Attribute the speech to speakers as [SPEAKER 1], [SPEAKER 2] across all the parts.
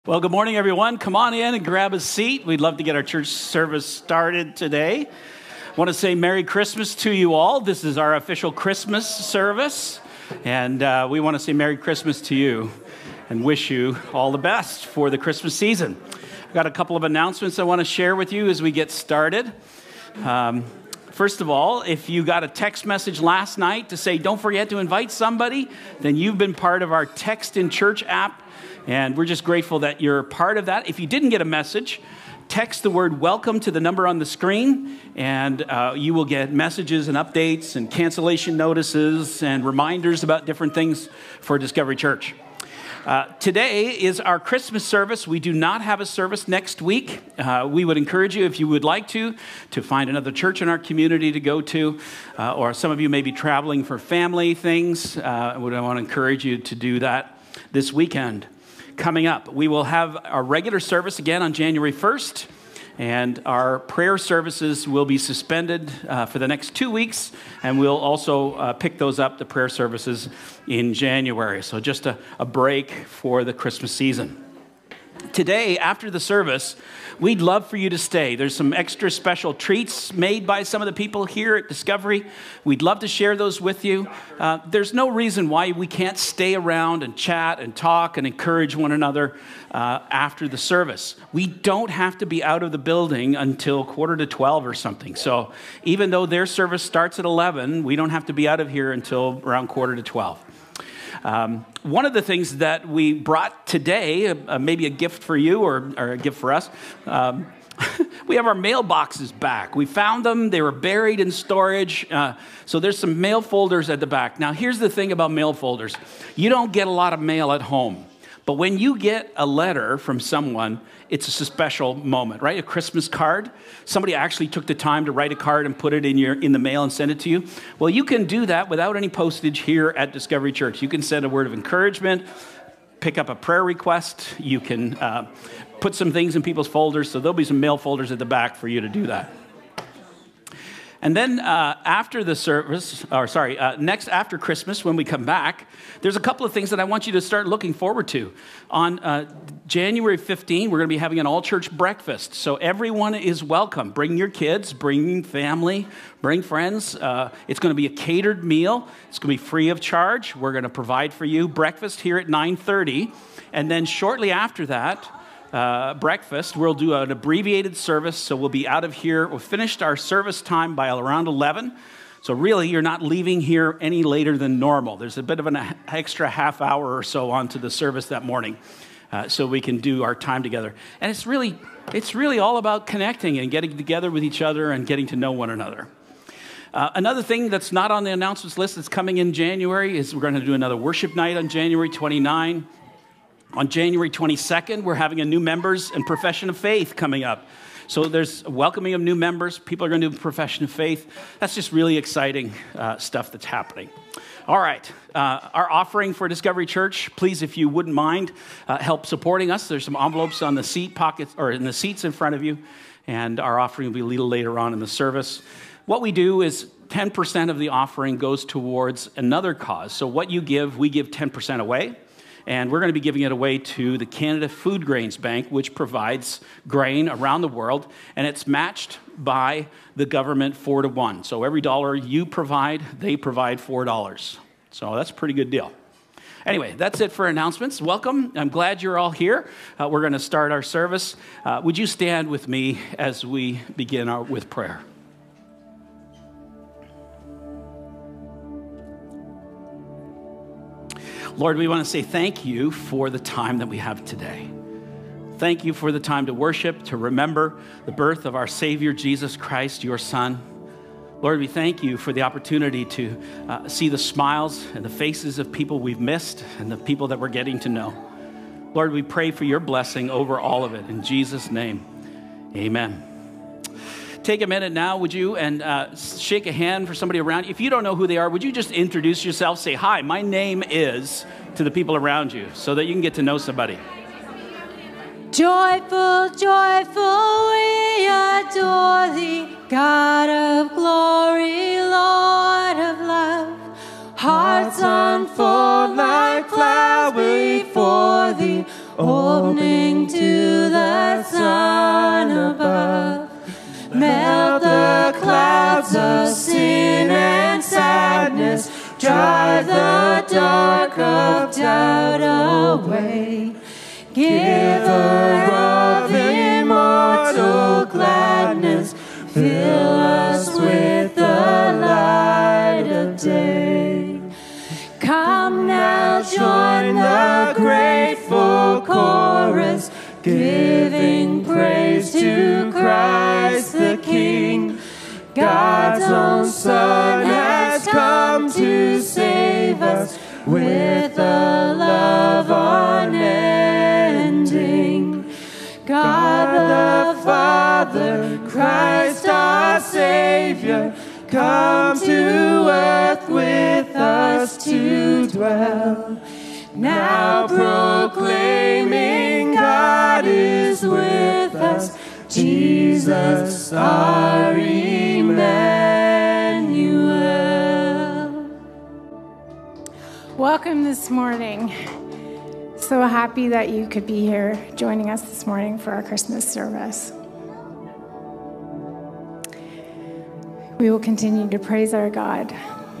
[SPEAKER 1] Well, good morning, everyone. Come on in and grab a seat. We'd love to get our church service started today. I want to say Merry Christmas to you all. This is our official Christmas service, and we want to say Merry Christmas to you and wish you all the best for the Christmas season. I've got a couple of announcements I want to share with you as we get started. First of all, if you got a text message last night to say, don't forget to invite somebody, then you've been part of our Text in Church app. And we're just grateful that you're part of that. If you didn't get a message, text the word welcome to the number on the screen, and you will get messages and updates and cancellation notices and reminders about different things for Discovery Church. Today is our Christmas service. We do not have a service next week. We would encourage you, if you would like to find another church in our community to go to, or some of you may be traveling for family things. I want to encourage you to do that this weekend. Coming up, we will have our regular service again on January 1st, and our prayer services will be suspended for the next 2 weeks, and we'll also pick those up, the prayer services, in January. So just a break for the Christmas season. Today, after the service, we'd love for you to stay. There's some extra special treats made by some of the people here at Discovery. We'd love to share those with you. There's no reason why we can't stay around and chat and talk and encourage one another after the service. We don't have to be out of the building until 11:45 or something. So even though their service starts at 11, we don't have to be out of here until around 11:45. One of the things that we brought today, maybe a gift for you or a gift for us, we have our mailboxes back. We found them. They were buried in storage. So there's some mail folders at the back. Now, here's the thing about mail folders. You don't get a lot of mail at home. But when you get a letter from someone, it's a special moment, right? A Christmas card. Somebody actually took the time to write a card and put it in the mail and send it to you. Well, you can do that without any postage here at Discovery Church. You can send a word of encouragement, pick up a prayer request. You can put some things in people's folders. So there'll be some mail folders at the back for you to do that. And then after the service, next after Christmas, when we come back, there's a couple of things that I want you to start looking forward to. On January 15, we're going to be having an all-church breakfast. So everyone is welcome. Bring your kids, bring family, bring friends. It's going to be a catered meal. It's going to be free of charge. We're going to provide for you breakfast here at 9:30. And then shortly after that, breakfast, we'll do an abbreviated service, so we'll be out of here. We'll finish our service time by around 11, so really you're not leaving here any later than normal. There's a bit of an extra half hour or so onto the service that morning, so we can do our time together. And it's really all about connecting and getting together with each other and getting to know one another. Another thing that's not on the announcements list that's coming in January is we're going to do another worship night on January 29. On January 22nd, we're having a new members and profession of faith coming up. So there's a welcoming of new members. People are going to do profession of faith. That's just really exciting stuff that's happening. All right, our offering for Discovery Church, please, if you wouldn't mind, help supporting us. There's some envelopes on the seat pockets or in the seats in front of you, and our offering will be a little later on in the service. What we do is 10% of the offering goes towards another cause. So what you give, we give 10% away. And we're going to be giving it away to the Canada Food Grains Bank, which provides grain around the world, and it's matched by the government 4-to-1. So every dollar you provide, they provide $4. So that's a pretty good deal. Anyway, that's it for announcements. Welcome. I'm glad you're all here. We're going to start our service. Would you stand with me as we begin with prayer? Lord, we want to say thank you for the time that we have today. Thank you for the time to worship, to remember the birth of our Savior, Jesus Christ, your Son. Lord, we thank you for the opportunity to see the smiles and the faces of people we've missed and the people that we're getting to know. Lord, we pray for your blessing over all of it. In Jesus' name, amen. Take a minute now, would you, and shake a hand for somebody around you. If you don't know who they are, would you just introduce yourself? Say, hi, my name is, to the people around you, so that you can get to know somebody.
[SPEAKER 2] Joyful, joyful, we adore thee, God of glory, Lord of love. Hearts unfold like flowers before thee, opening to the sun above. Melt the clouds of sin and sadness, drive the dark of doubt away. Giver of immortal gladness, fill us with the light of day. Come now, join the grateful chorus, giving praise to Christ the King. God's own Son has come to save us with a love unending. God the Father, Christ our Savior, come to earth with us to dwell. Now proclaiming God is with us, Jesus our Emmanuel.
[SPEAKER 3] Welcome this morning. So happy that you could be here joining us this morning for our Christmas service. We will continue to praise our God.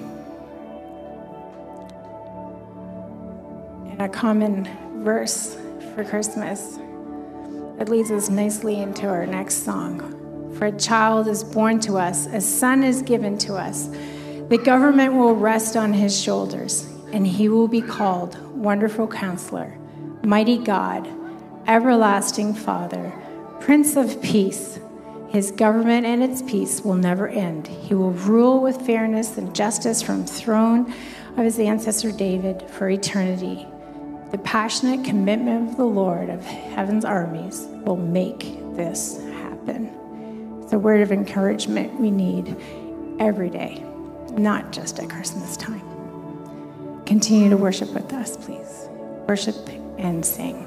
[SPEAKER 3] And a common verse for Christmas that leads us nicely into our next song. For a child is born to us, a son is given to us. The government will rest on his shoulders, and he will be called Wonderful Counselor, Mighty God, Everlasting Father, Prince of Peace. His government and its peace will never end. He will rule with fairness and justice from the throne of his ancestor David for eternity. The passionate commitment of the Lord of heaven's armies will make this happen. It's a word of encouragement we need every day, not just at Christmas time. Continue to worship with us, please. Worship and sing.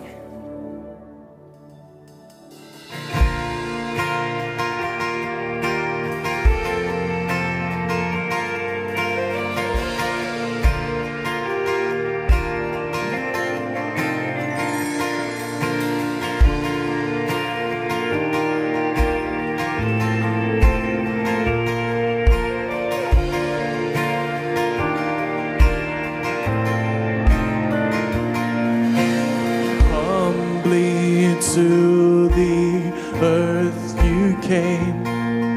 [SPEAKER 4] To the earth you came,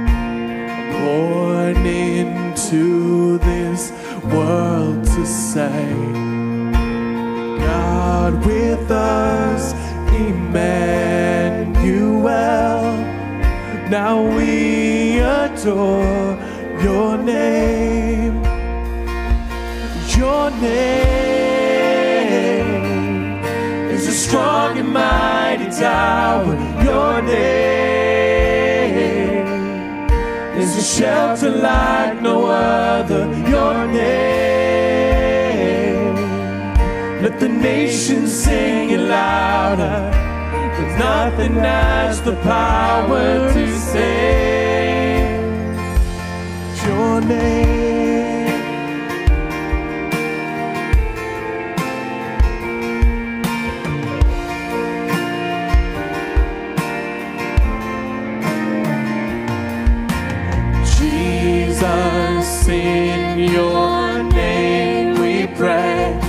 [SPEAKER 4] born into this world to save. God with us, Emmanuel. Now we adore your name. Your name is a strong and mighty tower. Your name is a shelter like no other. Your name, let the nations sing it louder. There's nothing has the power to save. Your name. Jesus, in your name we pray.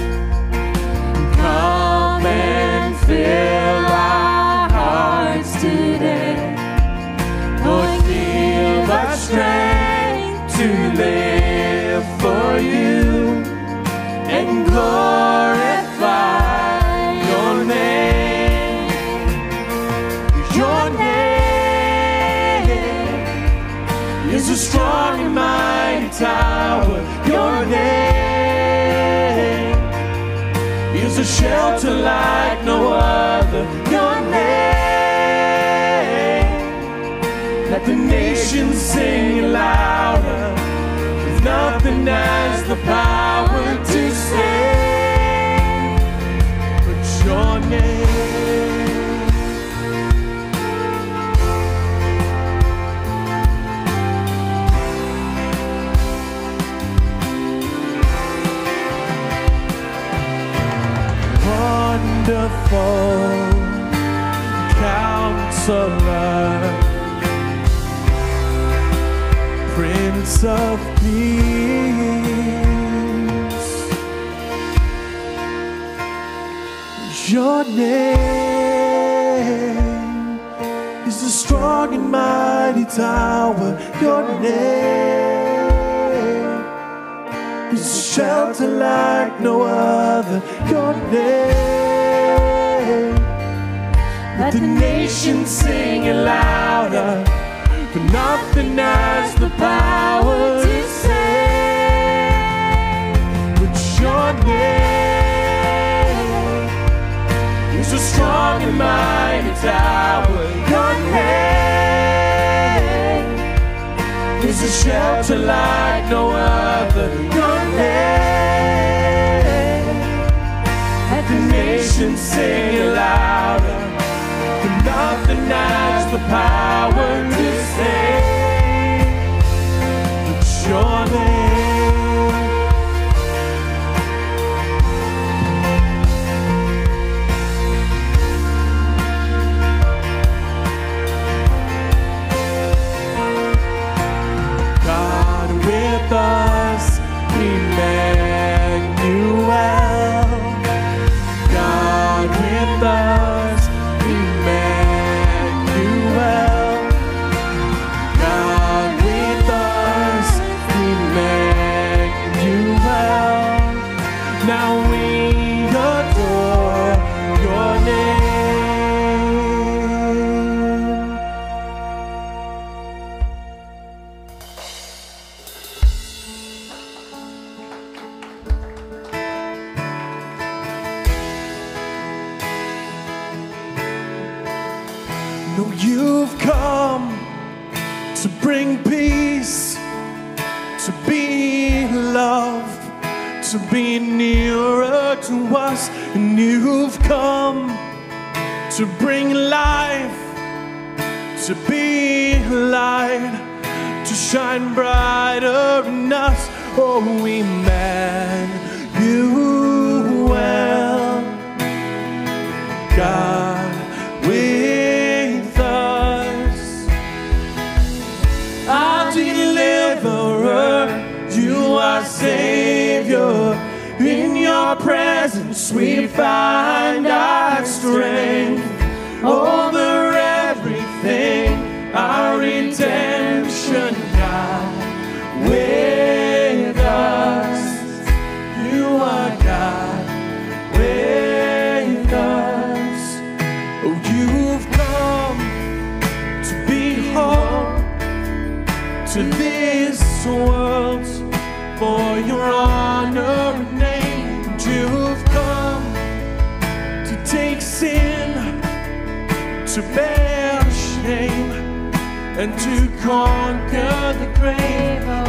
[SPEAKER 4] Come and fill our hearts today. Lord, give us strength to live for you and glorify your name. Your name is a strong and mighty tower. Your name is a shelter like no other. Your name, let the nations sing it louder. There's nothing has the power to save but your name. Wonderful Counselor, Prince of Peace. Your name is a strong and mighty tower. Your name is a shelter like no other. Your name, let the nations sing it louder, for nothing has the power to save. But your name is a strong and mighty tower. Your name is a shelter like no other. Your name, let the nations sing it louder, for nothing has the power to save. But your name, God with us, Emmanuel. God with us, Emmanuel. God with us, Emmanuel. Now we adore your name. No, you've come to bring peace, to be loved, to be nearer to us. And you've come to bring life, to be light, to shine brighter in us. Oh, Emmanuel, God with us, our deliverer. You are Savior. In your presence we find our strength. Over everything, our redemption, God with us. You are God with us. Oh, you've come to be home to this world for your honor and name. And you've come to take sin, to bear shame, and to conquer the grave. Oh,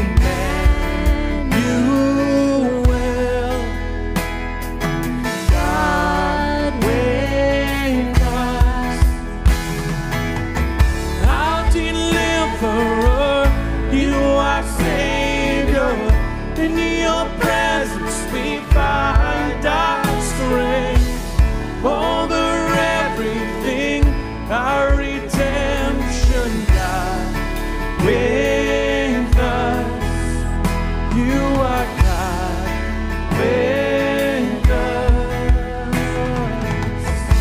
[SPEAKER 4] Emmanuel, God with us, our deliverer. You are Savior. In your presence we find our strength. Over everything, our redemption, God with us. You are God with us.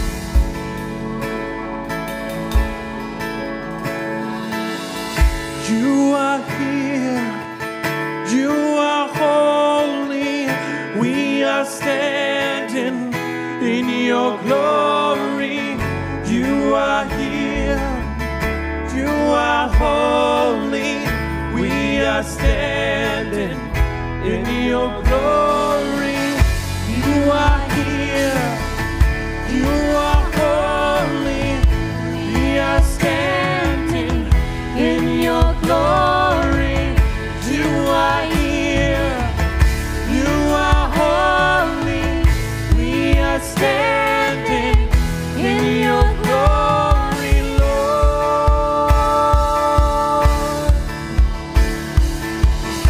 [SPEAKER 4] You are here. You are holy. We are standing in your glory. You are here. You are holy. We are standing in your glory. You are here. You are holy. We are standing in your glory. You are here. You are holy. We are standing in your glory, Lord.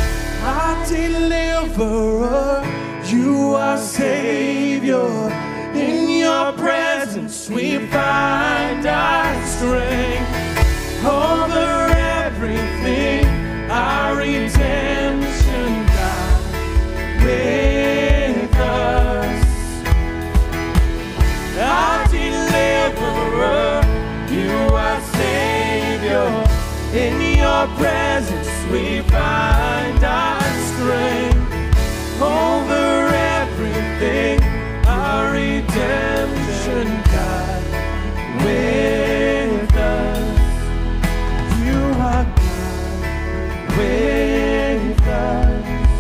[SPEAKER 4] Our deliverer, you are Savior. In your presence we find our strength. Over everything, our redemption, God, with us. You are God with us.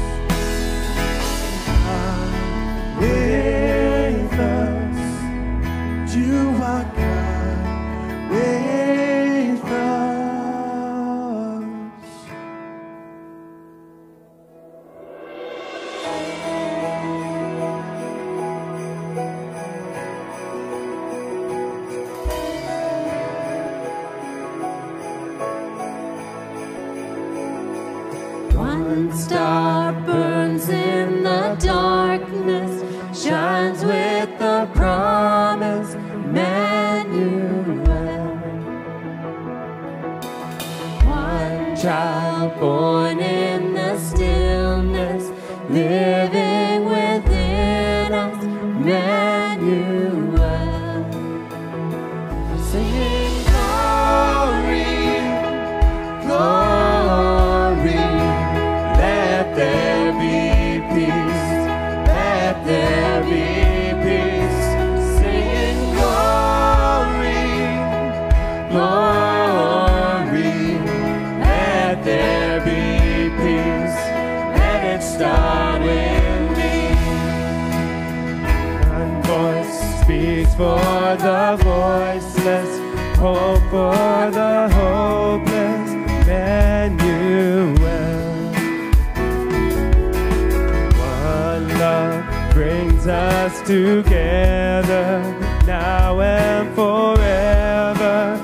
[SPEAKER 4] God with us. You are God with us.
[SPEAKER 2] One star burns in the darkness, shines with the promise, Emmanuel. One child born in the stillness, living within us, Emmanuel. Singing glory, glory. Let there be peace, let there be peace. Singing glory, glory. Let there be peace, let it start with me. One voice speaks for the voiceless, hope for the hopeless, Emmanuel. Love brings us together now and forever,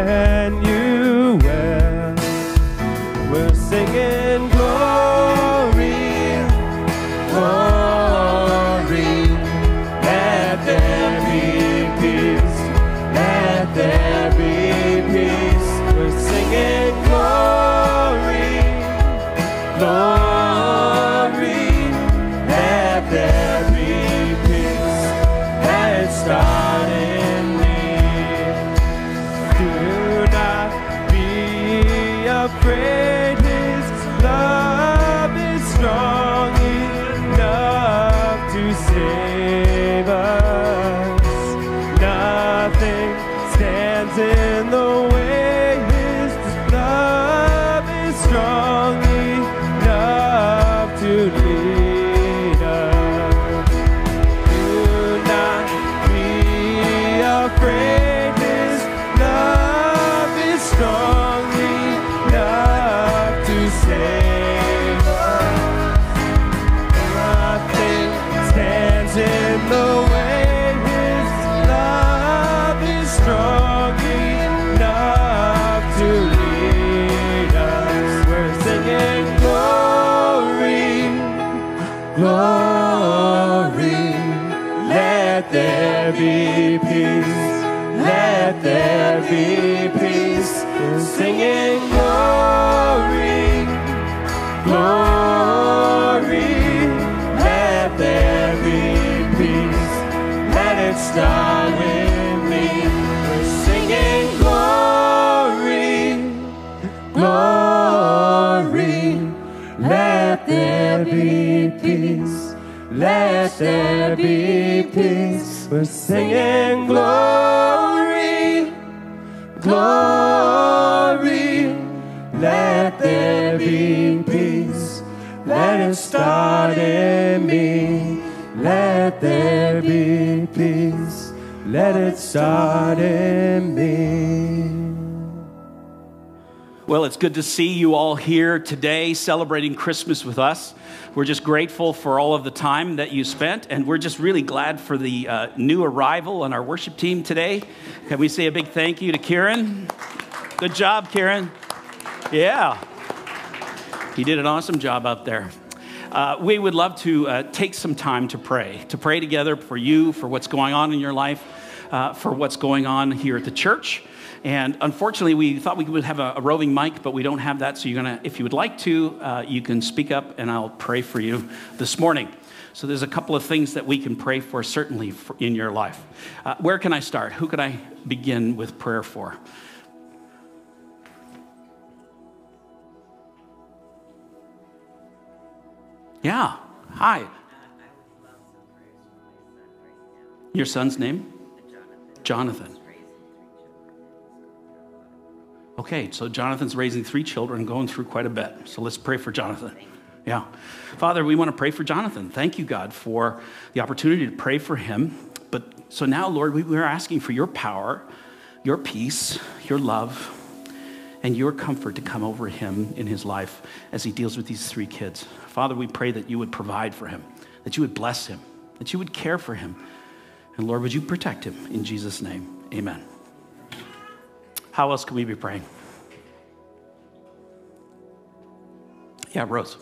[SPEAKER 2] Emmanuel. We're singing glory, glory. Let there be peace, let there be peace. We're singing glory, glory. There be peace, let it start in me. Do not be afraid, His love is strong enough to save us. Nothing stands in the way, His love is strong enough to lead. Afraid His love is strong enough to save us. Nothing stands in the way. His love is strong enough to lead us. We're singing glory, glory. Let there be peace. Let there be peace. We're singing glory, glory. Let there be peace. Let it start with me. We're singing glory, glory. Let there be peace. Let there be peace. We're singing glory, glory. Let there be peace. Let it start in me. Let there be peace. Let it start in me.
[SPEAKER 1] Well, it's good to see you all here today celebrating Christmas with us. We're just grateful for all of the time that you spent, and we're just really glad for the new arrival on our worship team today. Can we say a big thank you to Kieran? Good job, Kieran. Yeah. He did an awesome job out there. We would love to take some time to pray together for you, for what's going on in your life, for what's going on here at the church. And unfortunately, we thought we would have a roving mic, but we don't have that. So if you would like to, you can speak up and I'll pray for you this morning. So there's a couple of things that we can pray for, certainly in your life. Where can I start? Who could I begin with prayer for? Yeah. Hi. Your son's name? Jonathan. Okay, so Jonathan's raising 3 children, going through quite a bit. So let's pray for Jonathan. Yeah. Father, we want to pray for Jonathan. Thank you, God, for the opportunity to pray for him. But so now, Lord, we're asking for your power, your peace, your love, and your comfort to come over him in his life as he deals with these 3 kids. Father, we pray that you would provide for him, that you would bless him, that you would care for him. And Lord, would you protect him in Jesus' name? Amen. How else can we be praying? Yeah, Rose.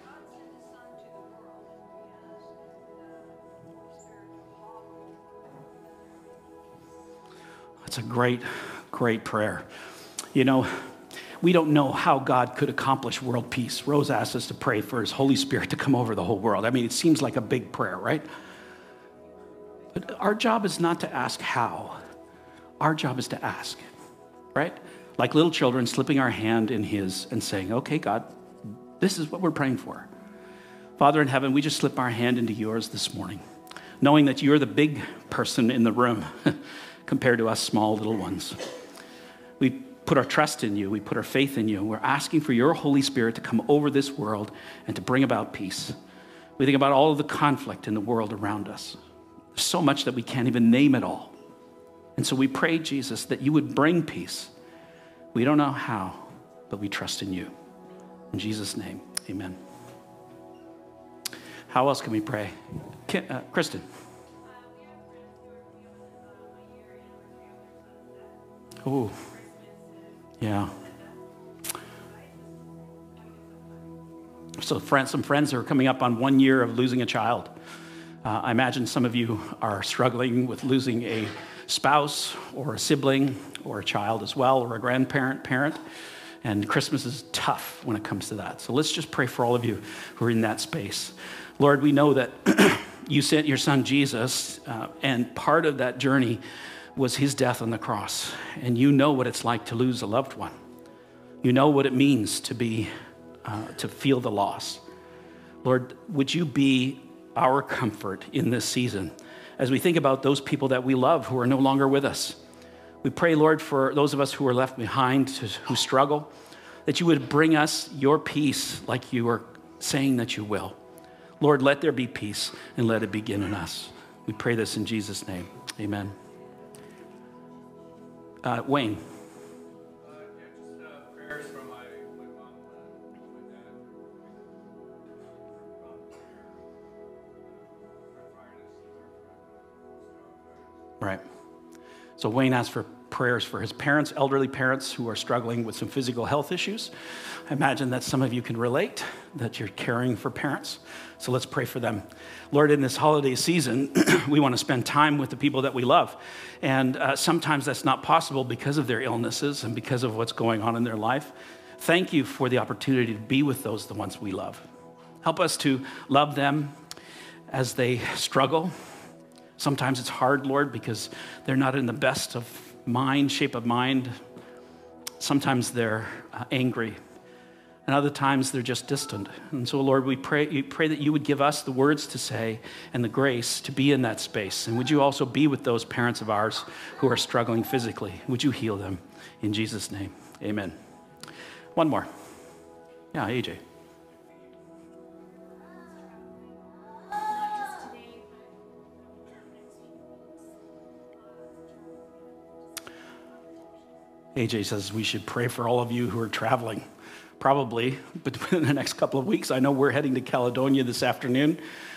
[SPEAKER 1] That's a great, great prayer. You know, we don't know how God could accomplish world peace. Rose asked us to pray for his Holy Spirit to come over the whole world. I mean, it seems like a big prayer, right? But our job is not to ask how. Our job is to ask, right? Like little children slipping our hand in his and saying, okay, God, this is what we're praying for. Father in heaven, we just slip our hand into yours this morning, knowing that you're the big person in the room compared to us small little ones. We put our trust in you. We put our faith in you. We're asking for your Holy Spirit to come over this world and to bring about peace. We think about all of the conflict in the world around us. There's so much that we can't even name it all. And so we pray, Jesus, that you would bring peace. We don't know how, but we trust in you. In Jesus' name, amen. How else can we pray? Kristen. Oh, yeah. So some friends are coming up on 1 year of losing a child. I imagine some of you are struggling with losing a spouse or a sibling or a child as well, or a grandparent, parent. And Christmas is tough when it comes to that. So let's just pray for all of you who are in that space. Lord, we know that you sent your son Jesus, and part of that journey was his death on the cross. And you know what it's like to lose a loved one. You know what it means to feel the loss. Lord, would you be our comfort in this season as we think about those people that we love who are no longer with us. We pray, Lord, for those of us who are left behind, who struggle, that you would bring us your peace like you are saying that you will. Lord, let there be peace and let it begin in us. We pray this in Jesus' name. Amen. Wayne.
[SPEAKER 5] Prayers for my mom and dad.
[SPEAKER 1] Right. So Wayne asked for prayers for his parents, elderly parents who are struggling with some physical health issues. I imagine that some of you can relate, that you're caring for parents. So let's pray for them. Lord, in this holiday season, we want to spend time with the people that we love. And sometimes that's not possible because of their illnesses and because of what's going on in their life. Thank you for the opportunity to be with the ones we love. Help us to love them as they struggle. Sometimes it's hard, Lord, because they're not in the best of shape of mind. Sometimes they're angry. And other times they're just distant. And so, Lord, we pray that you would give us the words to say and the grace to be in that space. And would you also be with those parents of ours who are struggling physically? Would you heal them? In Jesus' name, amen. One more. Yeah, AJ. AJ says we should pray for all of you who are traveling. Probably between the next couple of weeks. I know we're heading to Caledonia this afternoon,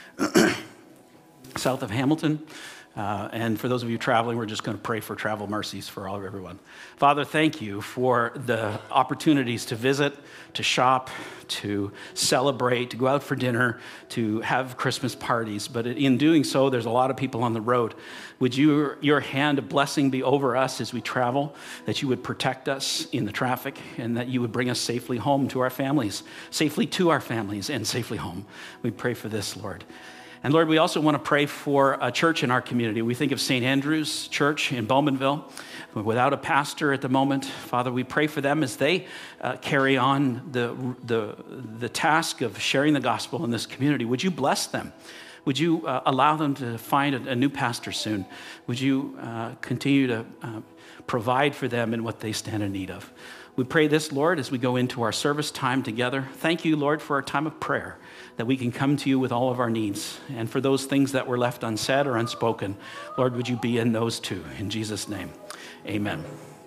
[SPEAKER 1] south of Hamilton. And for those of you traveling, we're just going to pray for travel mercies for all of everyone. Father, thank you for the opportunities to visit, to shop, to celebrate, to go out for dinner, to have Christmas parties. But in doing so, there's a lot of people on the road. Would your hand of blessing be over us as we travel, that you would protect us in the traffic, and that you would bring us safely home to our families, and safely home. We pray for this, Lord. And Lord, we also want to pray for a church in our community. We think of St. Andrew's Church in Bowmanville, without a pastor at the moment. Father, we pray for them as they carry on the task of sharing the gospel in this community. Would you bless them? Would you allow them to find a new pastor soon? Would you continue to provide for them in what they stand in need of? We pray this, Lord, as we go into our service time together. Thank you, Lord, for our time of prayer, that we can come to you with all of our needs. And for those things that were left unsaid or unspoken, Lord, would you be in those too? In Jesus' name, amen.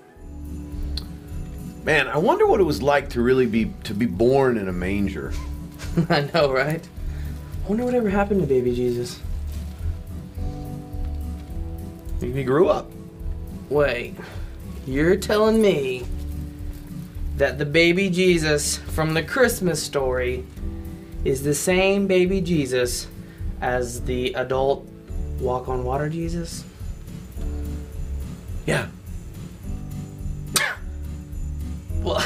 [SPEAKER 6] Man, I wonder what it was like to really be born in a manger.
[SPEAKER 7] I know, right? I wonder whatever happened to baby Jesus.
[SPEAKER 6] He grew up.
[SPEAKER 7] Wait, you're telling me that the baby Jesus from the Christmas story is the same baby Jesus as the adult walk on water Jesus?
[SPEAKER 6] Yeah.
[SPEAKER 7] Well,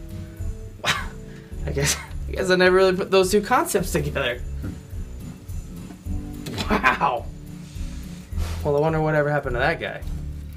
[SPEAKER 7] I guess I never really put those two concepts together. Wow. Well, I wonder whatever happened to that guy.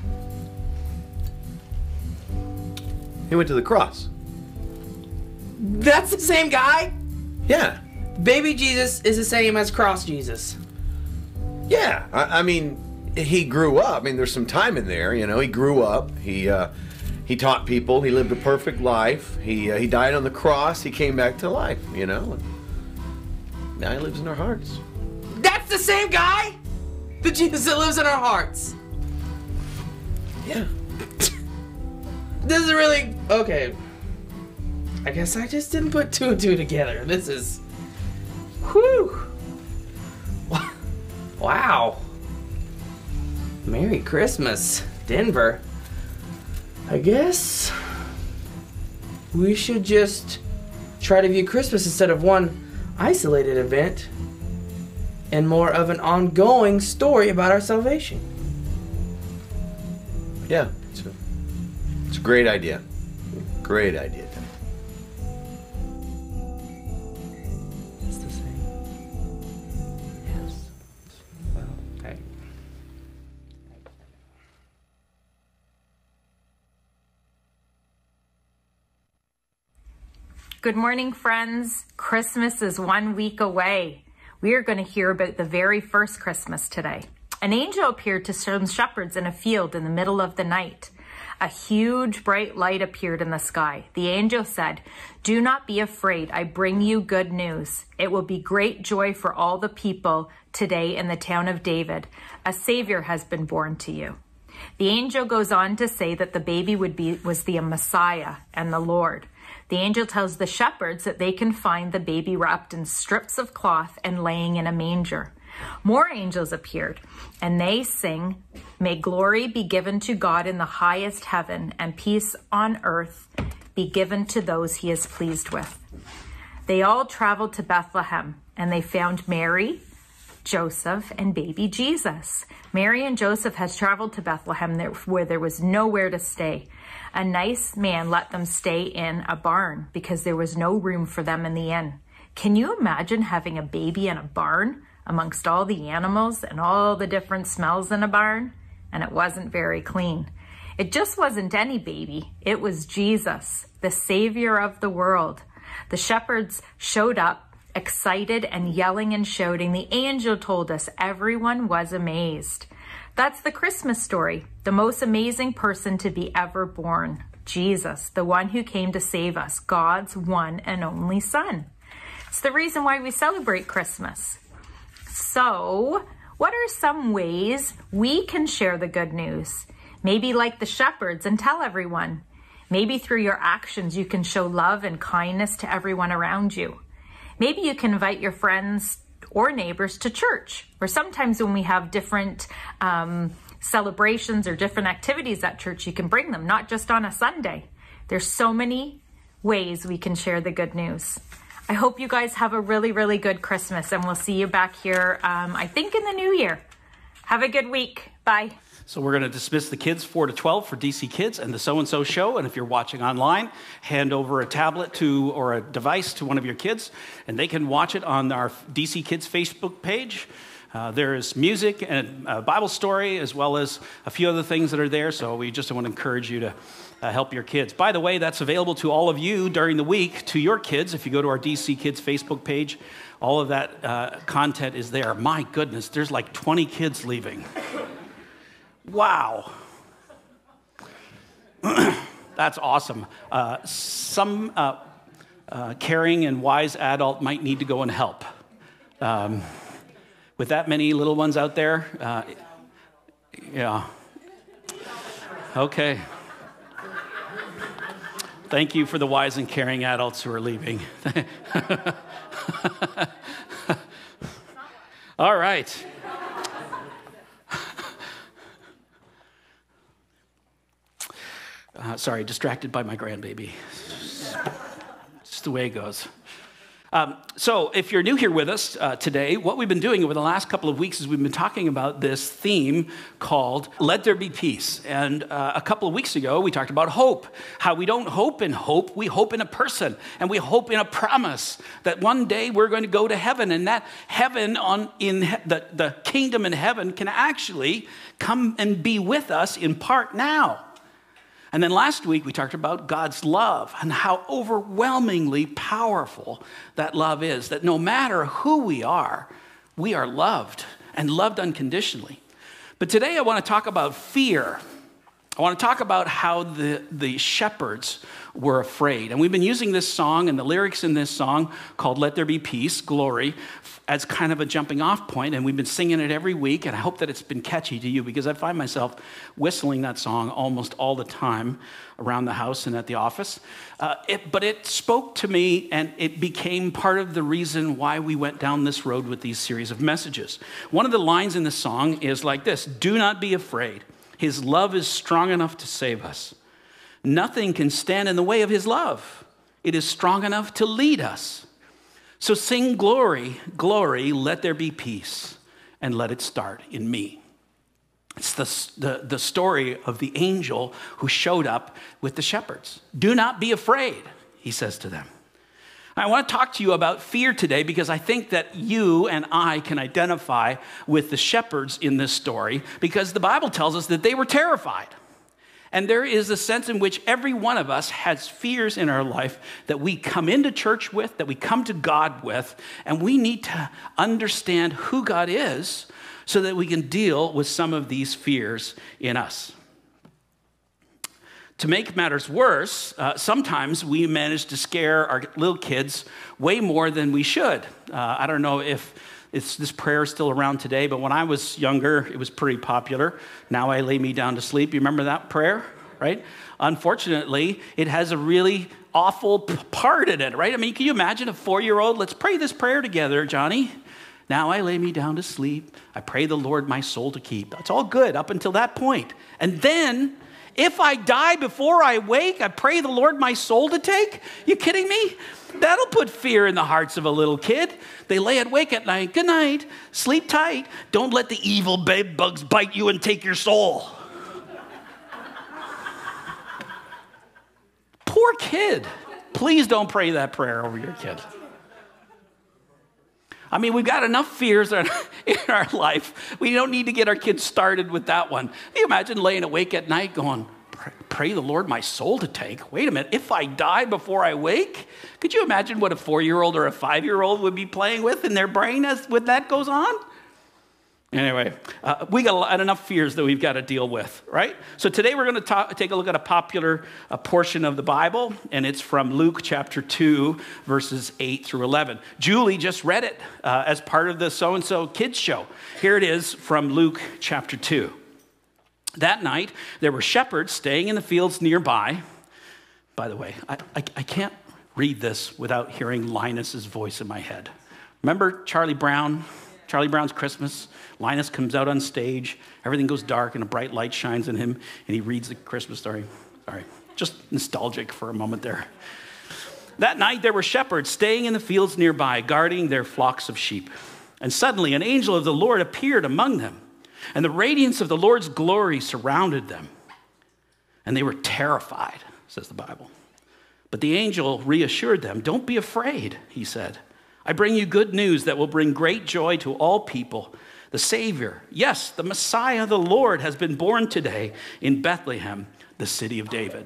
[SPEAKER 6] He went to the cross.
[SPEAKER 7] That's the same guy?
[SPEAKER 6] Yeah.
[SPEAKER 7] Baby Jesus is the same as cross Jesus.
[SPEAKER 6] Yeah. I mean, he grew up. I mean, there's some time in there, you know. He grew up. He taught people. He lived a perfect life. He died on the cross. He came back to life, you know. And now he lives in our hearts.
[SPEAKER 7] That's the same guy? The Jesus that lives in our hearts.
[SPEAKER 6] Yeah.
[SPEAKER 7] This is really... Okay. I guess I just didn't put two and two together. This is... Whew. Wow. Merry Christmas, Denver. I guess we should just try to view Christmas instead of one isolated event and more of an ongoing story about our salvation.
[SPEAKER 6] Yeah. It's a great idea. Great idea.
[SPEAKER 7] It's the same. Yes. Well, hey.
[SPEAKER 8] Good morning, friends. Christmas is 1 week away. We are going to hear about the very first Christmas today. An angel appeared to some shepherds in a field in the middle of the night. A huge bright light appeared in the sky. The angel said, "Do not be afraid. I bring you good news. It will be great joy for all the people today in the town of David. A Savior has been born to you." The angel goes on to say that the baby was the Messiah and the Lord. The angel tells the shepherds that they can find the baby wrapped in strips of cloth and laying in a manger. More angels appeared, and they sing, "May glory be given to God in the highest heaven, and peace on earth be given to those he is pleased with." They all traveled to Bethlehem, and they found Mary, Joseph, and baby Jesus. Mary and Joseph had traveled to Bethlehem where there was nowhere to stay. A nice man let them stay in a barn because there was no room for them in the inn. Can you imagine having a baby in a barn amongst all the animals and all the different smells in a barn? And it wasn't very clean. It just wasn't any baby. It was Jesus, the Savior of the world. The shepherds showed up, excited and yelling and shouting. The angel told us everyone was amazed. That's the Christmas story, the most amazing person to be ever born, Jesus, the one who came to save us, God's one and only Son. It's the reason why we celebrate Christmas. So, what are some ways we can share the good news? Maybe like the shepherds and tell everyone. Maybe through your actions you can show love and kindness to everyone around you. Maybe you can invite your friends or neighbors to church, or sometimes when we have different celebrations or different activities at church, you can bring them, not just on a Sunday. There's so many ways we can share the good news. I hope you guys have a really, really good Christmas, and we'll see you back here, I think in the new year. Have a good week. Bye.
[SPEAKER 1] So we're going to dismiss the kids 4 to 12 for DC Kids and the So-and-So Show. And if you're watching online, hand over a tablet or a device to one of your kids, and they can watch it on our DC Kids Facebook page. There is music and a Bible story, as well as a few other things that are there. So we just want to encourage you to help your kids. By the way, that's available to all of you during the week to your kids. If you go to our DC Kids Facebook page, all of that content is there. My goodness, there's like 20 kids leaving. Wow. That's awesome. Some caring and wise adult might need to go and help. With that many little ones out there, yeah. Okay. Thank you for the wise and caring adults who are leaving. All right. Sorry, distracted by my grandbaby. Just the way it goes. So if you're new here with us today, what we've been doing over the last couple of weeks is we've been talking about this theme called Let There Be Peace. And a couple of weeks ago, we talked about hope, how we don't hope in hope, we hope in a person, and we hope in a promise that one day we're going to go to heaven, and that heaven the kingdom in heaven can actually come and be with us in part now. And then last week, we talked about God's love and how overwhelmingly powerful that love is, that no matter who we are loved and loved unconditionally. But today, I want to talk about fear. I want to talk about how the shepherds were afraid. And we've been using this song and the lyrics in this song called Let There Be Peace, Glory, as kind of a jumping off point. And we've been singing it every week. And I hope that it's been catchy to you, because I find myself whistling that song almost all the time around the house and at the office. But it spoke to me, and it became part of the reason why we went down this road with these series of messages. One of the lines in the song is like this: "Do not be afraid. His love is strong enough to save us. Nothing can stand in the way of his love. It is strong enough to lead us. So sing glory, glory, let there be peace, and let it start in me." It's the story of the angel who showed up with the shepherds. Do not be afraid, he says to them. I want to talk to you about fear today, because I think that you and I can identify with the shepherds in this story, because the Bible tells us that they were terrified. And there is a sense in which every one of us has fears in our life that we come into church with, that we come to God with, and we need to understand who God is so that we can deal with some of these fears in us. To make matters worse, sometimes we manage to scare our little kids way more than we should. I don't know if this prayer is still around today, but when I was younger, it was pretty popular. Now I lay me down to sleep. You remember that prayer, right? Unfortunately, it has a really awful part in it, right? I mean, can you imagine a 4-year-old? Let's pray this prayer together, Johnny. Now I lay me down to sleep. I pray the Lord my soul to keep. That's all good up until that point. And then, if I die before I wake, I pray the Lord my soul to take? You kidding me? That'll put fear in the hearts of a little kid. They lay awake at night. Good night. Sleep tight. Don't let the evil bed bugs bite you and take your soul. Poor kid. Please don't pray that prayer over your kid. I mean, we've got enough fears in our life. We don't need to get our kids started with that one. Can you imagine laying awake at night going, pray the Lord my soul to take? Wait a minute, if I die before I wake? Could you imagine what a 4-year-old or a 5-year-old would be playing with in their brain when that goes on? Anyway, we got enough fears that we've got to deal with, right? So today we're going to take a look at a popular portion of the Bible, and it's from Luke chapter 2, verses 8 through 11. Julie just read it as part of the So-and-So Kids show. Here it is from Luke chapter 2. That night, there were shepherds staying in the fields nearby. By the way, I can't read this without hearing Linus's voice in my head. Remember Charlie Brown? Charlie Brown's Christmas. Linus comes out on stage. Everything goes dark and a bright light shines on him, and he reads the Christmas story. Sorry, just nostalgic for a moment there. That night there were shepherds staying in the fields nearby, guarding their flocks of sheep. And suddenly an angel of the Lord appeared among them, and the radiance of the Lord's glory surrounded them. And they were terrified, says the Bible. But the angel reassured them. Don't be afraid, he said. I bring you good news that will bring great joy to all people. The Savior, yes, the Messiah, the Lord, has been born today in Bethlehem, the city of David.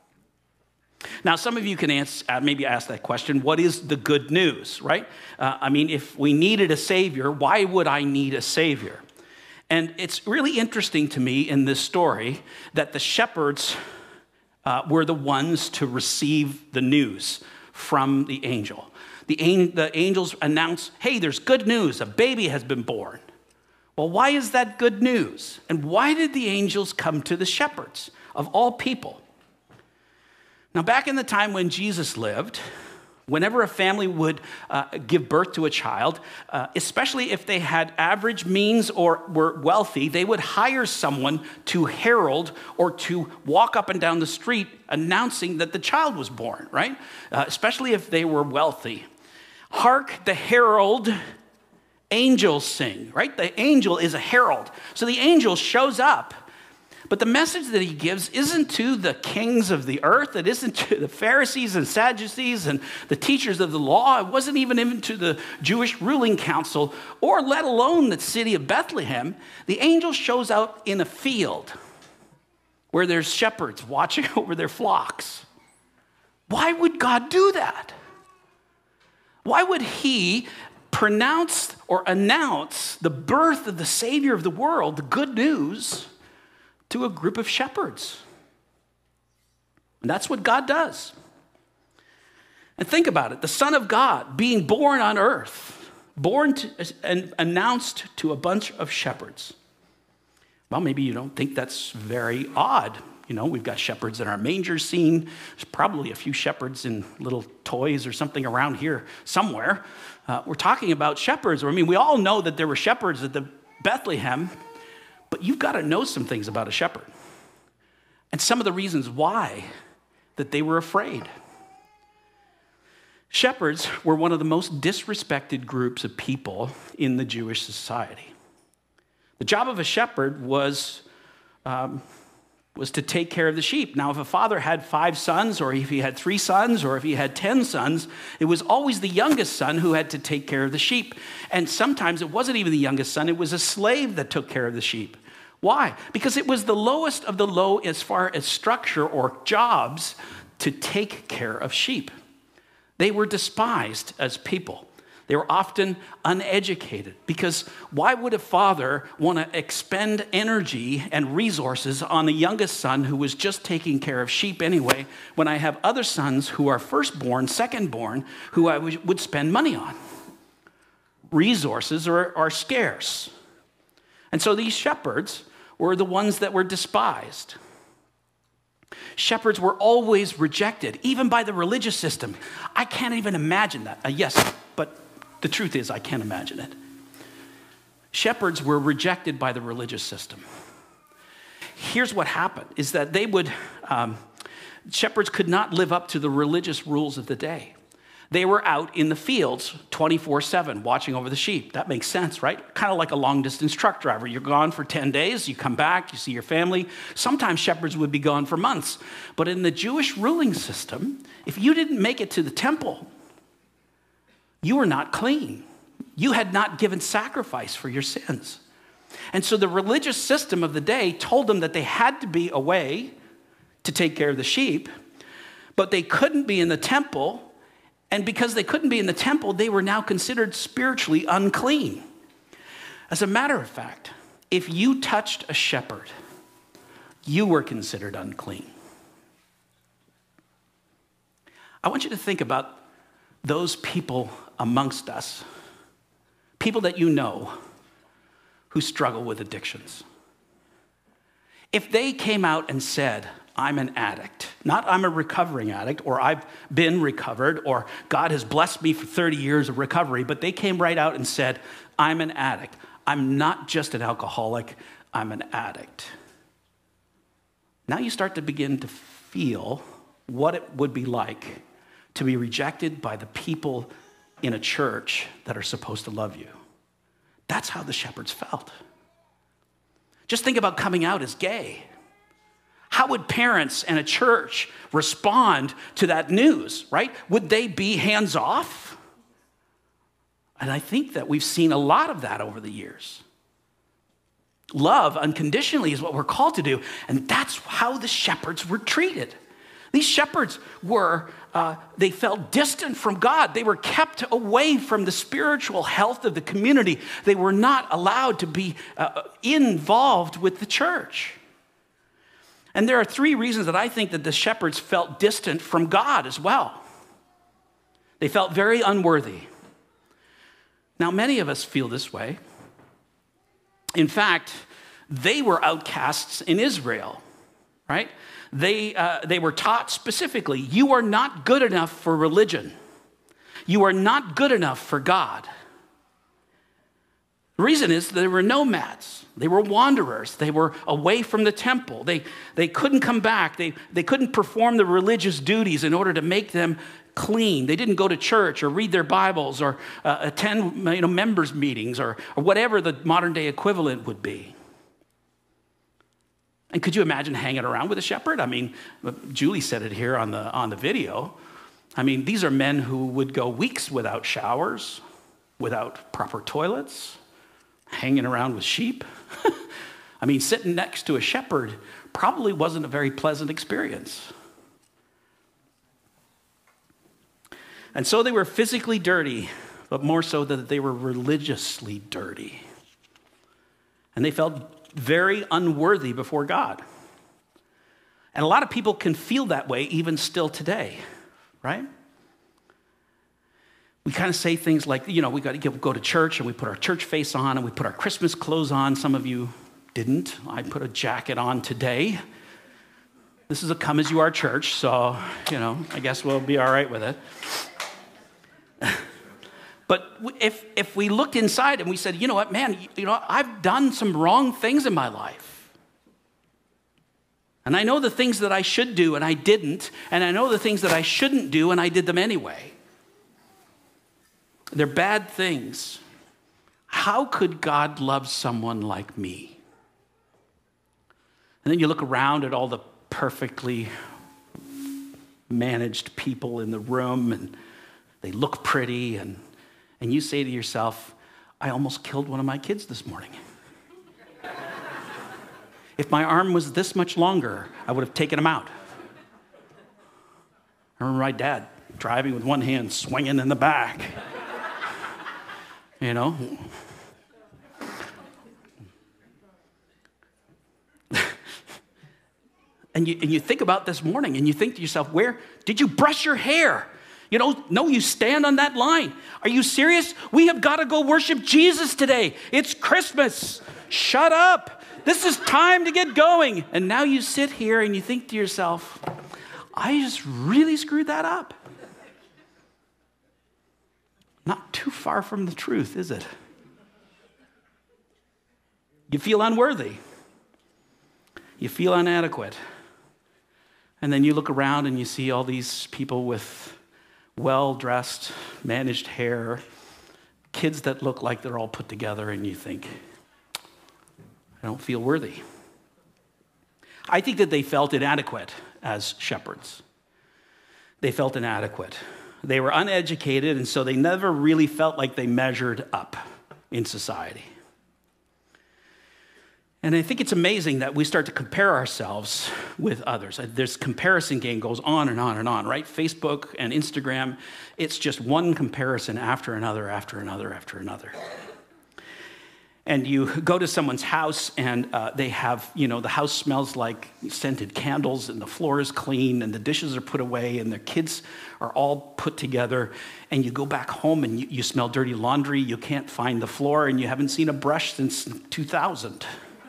[SPEAKER 1] Now, some of you can maybe ask that question, what is the good news, right? If we needed a Savior, why would I need a Savior? And it's really interesting to me in this story that the shepherds were the ones to receive the news from the angel. The angels announce, hey, there's good news, a baby has been born. Well, why is that good news? And why did the angels come to the shepherds of all people? Now, back in the time when Jesus lived, whenever a family would give birth to a child, especially if they had average means or were wealthy, they would hire someone to herald or to walk up and down the street announcing that the child was born, right? Especially if they were wealthy. Hark the herald angels sing, right? The angel is a herald. So the angel shows up. But the message that he gives isn't to the kings of the earth. It isn't to the Pharisees and Sadducees and the teachers of the law. It wasn't even to the Jewish ruling council, or let alone the city of Bethlehem. The angel shows up in a field where there's shepherds watching over their flocks. Why would God do that? Why would he pronounce or announce the birth of the Savior of the world, the good news, to a group of shepherds? And that's what God does. And think about it. The Son of God being born on earth, and announced to a bunch of shepherds. Well, maybe you don't think that's very odd. You know, we've got shepherds in our manger scene. There's probably a few shepherds in little toys or something around here somewhere. We're talking about shepherds. We all know that there were shepherds at the Bethlehem. But you've got to know some things about a shepherd and some of the reasons why that they were afraid. Shepherds were one of the most disrespected groups of people in the Jewish society. The job of a shepherd was to take care of the sheep. Now, if a father had 5 sons, or if he had 3 sons, or if he had 10 sons, it was always the youngest son who had to take care of the sheep. And sometimes it wasn't even the youngest son, it was a slave that took care of the sheep. Why? Because it was the lowest of the low as far as structure or jobs to take care of sheep. They were despised as people. They were often uneducated, because why would a father want to expend energy and resources on the youngest son who was just taking care of sheep anyway, when I have other sons who are firstborn, secondborn, who I would spend money on? Resources are scarce. And so these shepherds were the ones that were despised. Shepherds were always rejected, even by the religious system. I can't even imagine that. Yes, but the truth is I can't imagine it. Shepherds were rejected by the religious system. Here's what happened, is that shepherds could not live up to the religious rules of the day. They were out in the fields 24/7 watching over the sheep. That makes sense, right? Kind of like a long-distance truck driver. You're gone for 10 days, you come back, you see your family. Sometimes shepherds would be gone for months. But in the Jewish ruling system, if you didn't make it to the temple, you were not clean. You had not given sacrifice for your sins. And so the religious system of the day told them that they had to be away to take care of the sheep, but they couldn't be in the temple. And because they couldn't be in the temple, they were now considered spiritually unclean. As a matter of fact, if you touched a shepherd, you were considered unclean. I want you to think about those people amongst us, people that you know who struggle with addictions. If they came out and said, I'm an addict, not I'm a recovering addict, or I've been recovered, or God has blessed me for 30 years of recovery, but they came right out and said, I'm an addict. I'm not just an alcoholic, I'm an addict. Now you start to begin to feel what it would be like to be rejected by the people in a church that are supposed to love you. That's how the shepherds felt. Just think about coming out as gay. How would parents and a church respond to that news, right? Would they be hands off? And I think that we've seen a lot of that over the years. Love unconditionally is what we're called to do. And that's how the shepherds were treated. These shepherds were, they felt distant from God. They were kept away from the spiritual health of the community. They were not allowed to be involved with the church. And there are 3 reasons that I think that the shepherds felt distant from God as well. They felt very unworthy. Now, many of us feel this way. In fact, they were outcasts in Israel, right? They were taught specifically, you are not good enough for religion. You are not good enough for God. The reason is they were nomads. They were wanderers. They were away from the temple. They couldn't come back. They couldn't perform the religious duties in order to make them clean. They didn't go to church or read their Bibles or attend members' meetings or whatever the modern day equivalent would be. And could you imagine hanging around with a shepherd? I mean, Julie said it here on the video. I mean, these are men who would go weeks without showers, without proper toilets, hanging around with sheep. I mean, sitting next to a shepherd probably wasn't a very pleasant experience. And so they were physically dirty, but more so that they were religiously dirty. And they felt very unworthy before God. And a lot of people can feel that way even still today, right? We kind of say things like, we got to go to church and we put our church face on and we put our Christmas clothes on. Some of you didn't. I put a jacket on today. This is a come as you are church, so, I guess we'll be all right with it. But if we looked inside and we said, you know what, man, I've done some wrong things in my life. And I know the things that I should do and I didn't. And I know the things that I shouldn't do and I did them anyway. They're bad things. How could God love someone like me? And then you look around at all the perfectly managed people in the room and they look pretty and you say to yourself, I almost killed one of my kids this morning. If my arm was this much longer, I would have taken him out. I remember my dad driving with one hand swinging in the back. And you think about this morning and you think to yourself, where did you brush your hair? No, you stand on that line. Are you serious? We have got to go worship Jesus today. It's Christmas. Shut up. This is time to get going. And now you sit here and you think to yourself, I just really screwed that up. Not too far from the truth, is it? You feel unworthy. You feel inadequate. And then you look around and you see all these people with well-dressed, managed hair, kids that look like they're all put together, and you think, I don't feel worthy. I think that they felt inadequate as shepherds. They felt inadequate. They were uneducated, and so they never really felt like they measured up in society. And I think it's amazing that we start to compare ourselves with others. This comparison game goes on and on and on, right? Facebook and Instagram, it's just one comparison after another, after another, after another. And you go to someone's house and they have, the house smells like scented candles and the floor is clean and the dishes are put away and their kids are all put together. And you go back home and you smell dirty laundry. You can't find the floor and you haven't seen a brush since 2000.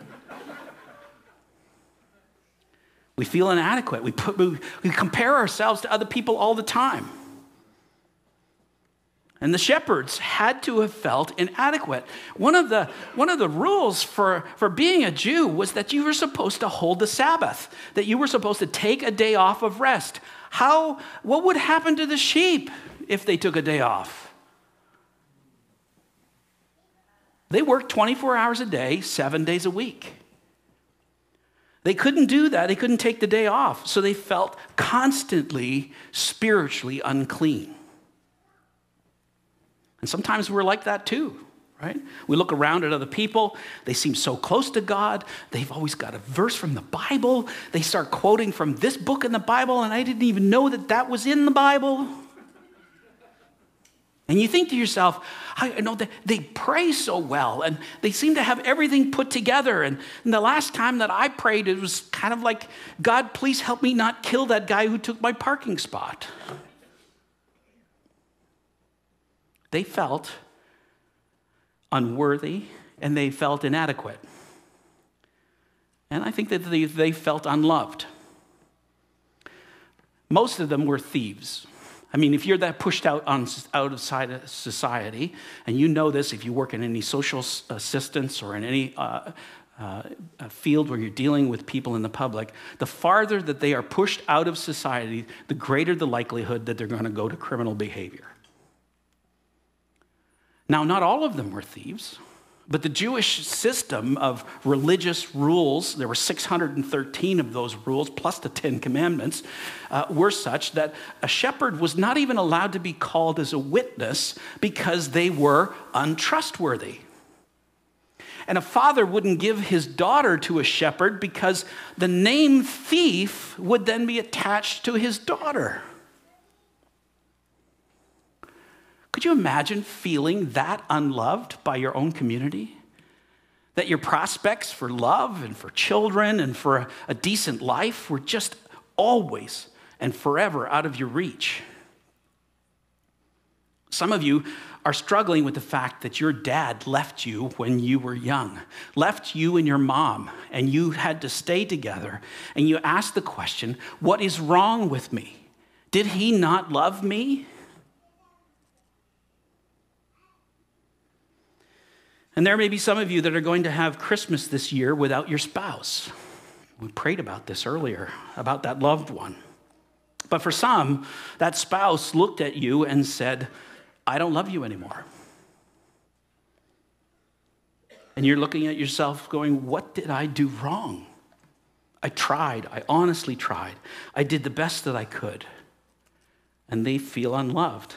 [SPEAKER 1] We feel inadequate. We compare ourselves to other people all the time. And the shepherds had to have felt inadequate. One of the rules for being a Jew was that you were supposed to hold the Sabbath, that you were supposed to take a day off of rest. What would happen to the sheep if they took a day off? They worked 24 hours a day, 7 days a week. They couldn't do that. They couldn't take the day off. So they felt constantly spiritually unclean. And sometimes we're like that too. right? We look around at other people. They seem so close to God. They've always got a verse from the Bible. They start quoting from this book in the Bible, and I didn't even know that that was in the Bible. And you think to yourself, I know that they pray so well, and they seem to have everything put together. And the last time that I prayed, it was kind of like, God, please help me not kill that guy who took my parking spot. They felt unworthy, and they felt inadequate. And I think that they felt unloved. Most of them were thieves. I mean, if you're that pushed out of society, and you know this if you work in any social assistance or in any field where you're dealing with people in the public, the farther that they are pushed out of society, the greater the likelihood that they're going to go to criminal behavior. Now, not all of them were thieves, but the Jewish system of religious rules, there were 613 of those rules, plus the 10 Commandments, were such that a shepherd was not even allowed to be called as a witness because they were untrustworthy. And a father wouldn't give his daughter to a shepherd because the name thief would then be attached to his daughter. Could you imagine feeling that unloved by your own community? That your prospects for love and for children and for a decent life were just always and forever out of your reach? Some of you are struggling with the fact that your dad left you when you were young, left you and your mom, and you had to stay together. And you ask the question, what is wrong with me? Did he not love me? And there may be some of you that are going to have Christmas this year without your spouse. We prayed about this earlier, about that loved one. But for some, that spouse looked at you and said, I don't love you anymore. And you're looking at yourself going, what did I do wrong? I tried. I honestly tried. I did the best that I could. And they feel unloved.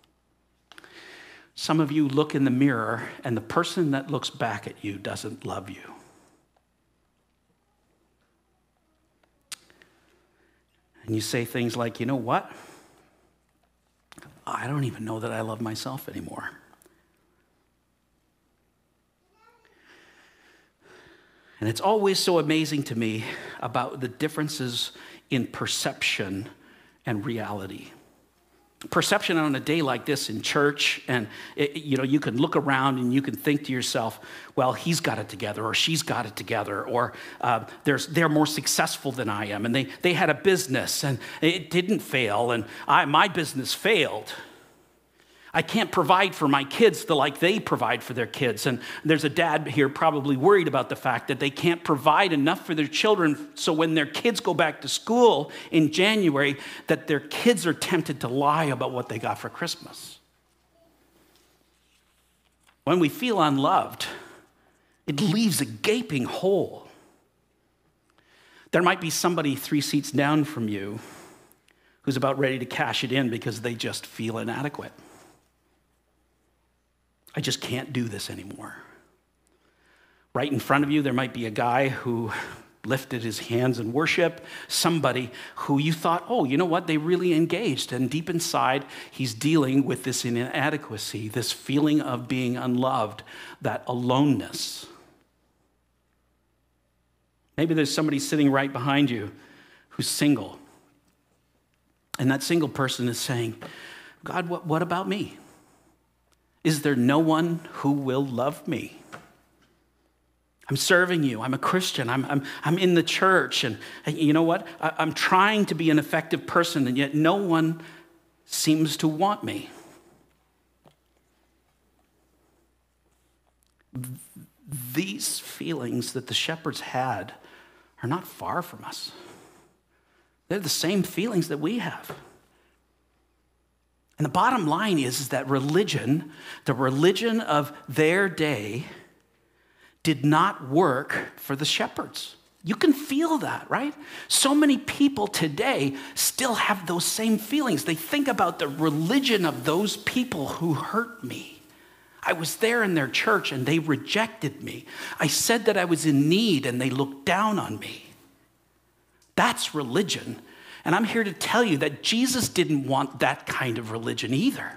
[SPEAKER 1] Some of you look in the mirror, and the person that looks back at you doesn't love you. And you say things like, you know what? I don't even know that I love myself anymore. And it's always so amazing to me about the differences in perception and reality. Perception on a day like this in church, and you can look around and you can think to yourself, well, he's got it together, or she's got it together, or they're more successful than I am, and they had a business and it didn't fail, and my business failed. I can't provide for my kids like they provide for their kids. And there's a dad here probably worried about the fact that they can't provide enough for their children, so when their kids go back to school in January, that their kids are tempted to lie about what they got for Christmas. When we feel unloved, it leaves a gaping hole. There might be somebody 3 seats down from you who's about ready to cash it in because they just feel inadequate. I just can't do this anymore. Right in front of you, there might be a guy who lifted his hands in worship, somebody who you thought, oh, you know what, they really engaged. And deep inside, he's dealing with this inadequacy, this feeling of being unloved, that aloneness. Maybe there's somebody sitting right behind you who's single. And that single person is saying, God, what about me? Is there no one who will love me? I'm serving you. I'm a Christian. I'm in the church. And you know what? I'm trying to be an effective person, and yet no one seems to want me. These feelings that the shepherds had are not far from us. They're the same feelings that we have. And the bottom line is that religion, the religion of their day, did not work for the shepherds. You can feel that, right? So many people today still have those same feelings. They think about the religion of those people who hurt me, I was there in their church and they rejected me. I said that I was in need and they looked down on me. That's religion. And I'm here to tell you that Jesus didn't want that kind of religion either.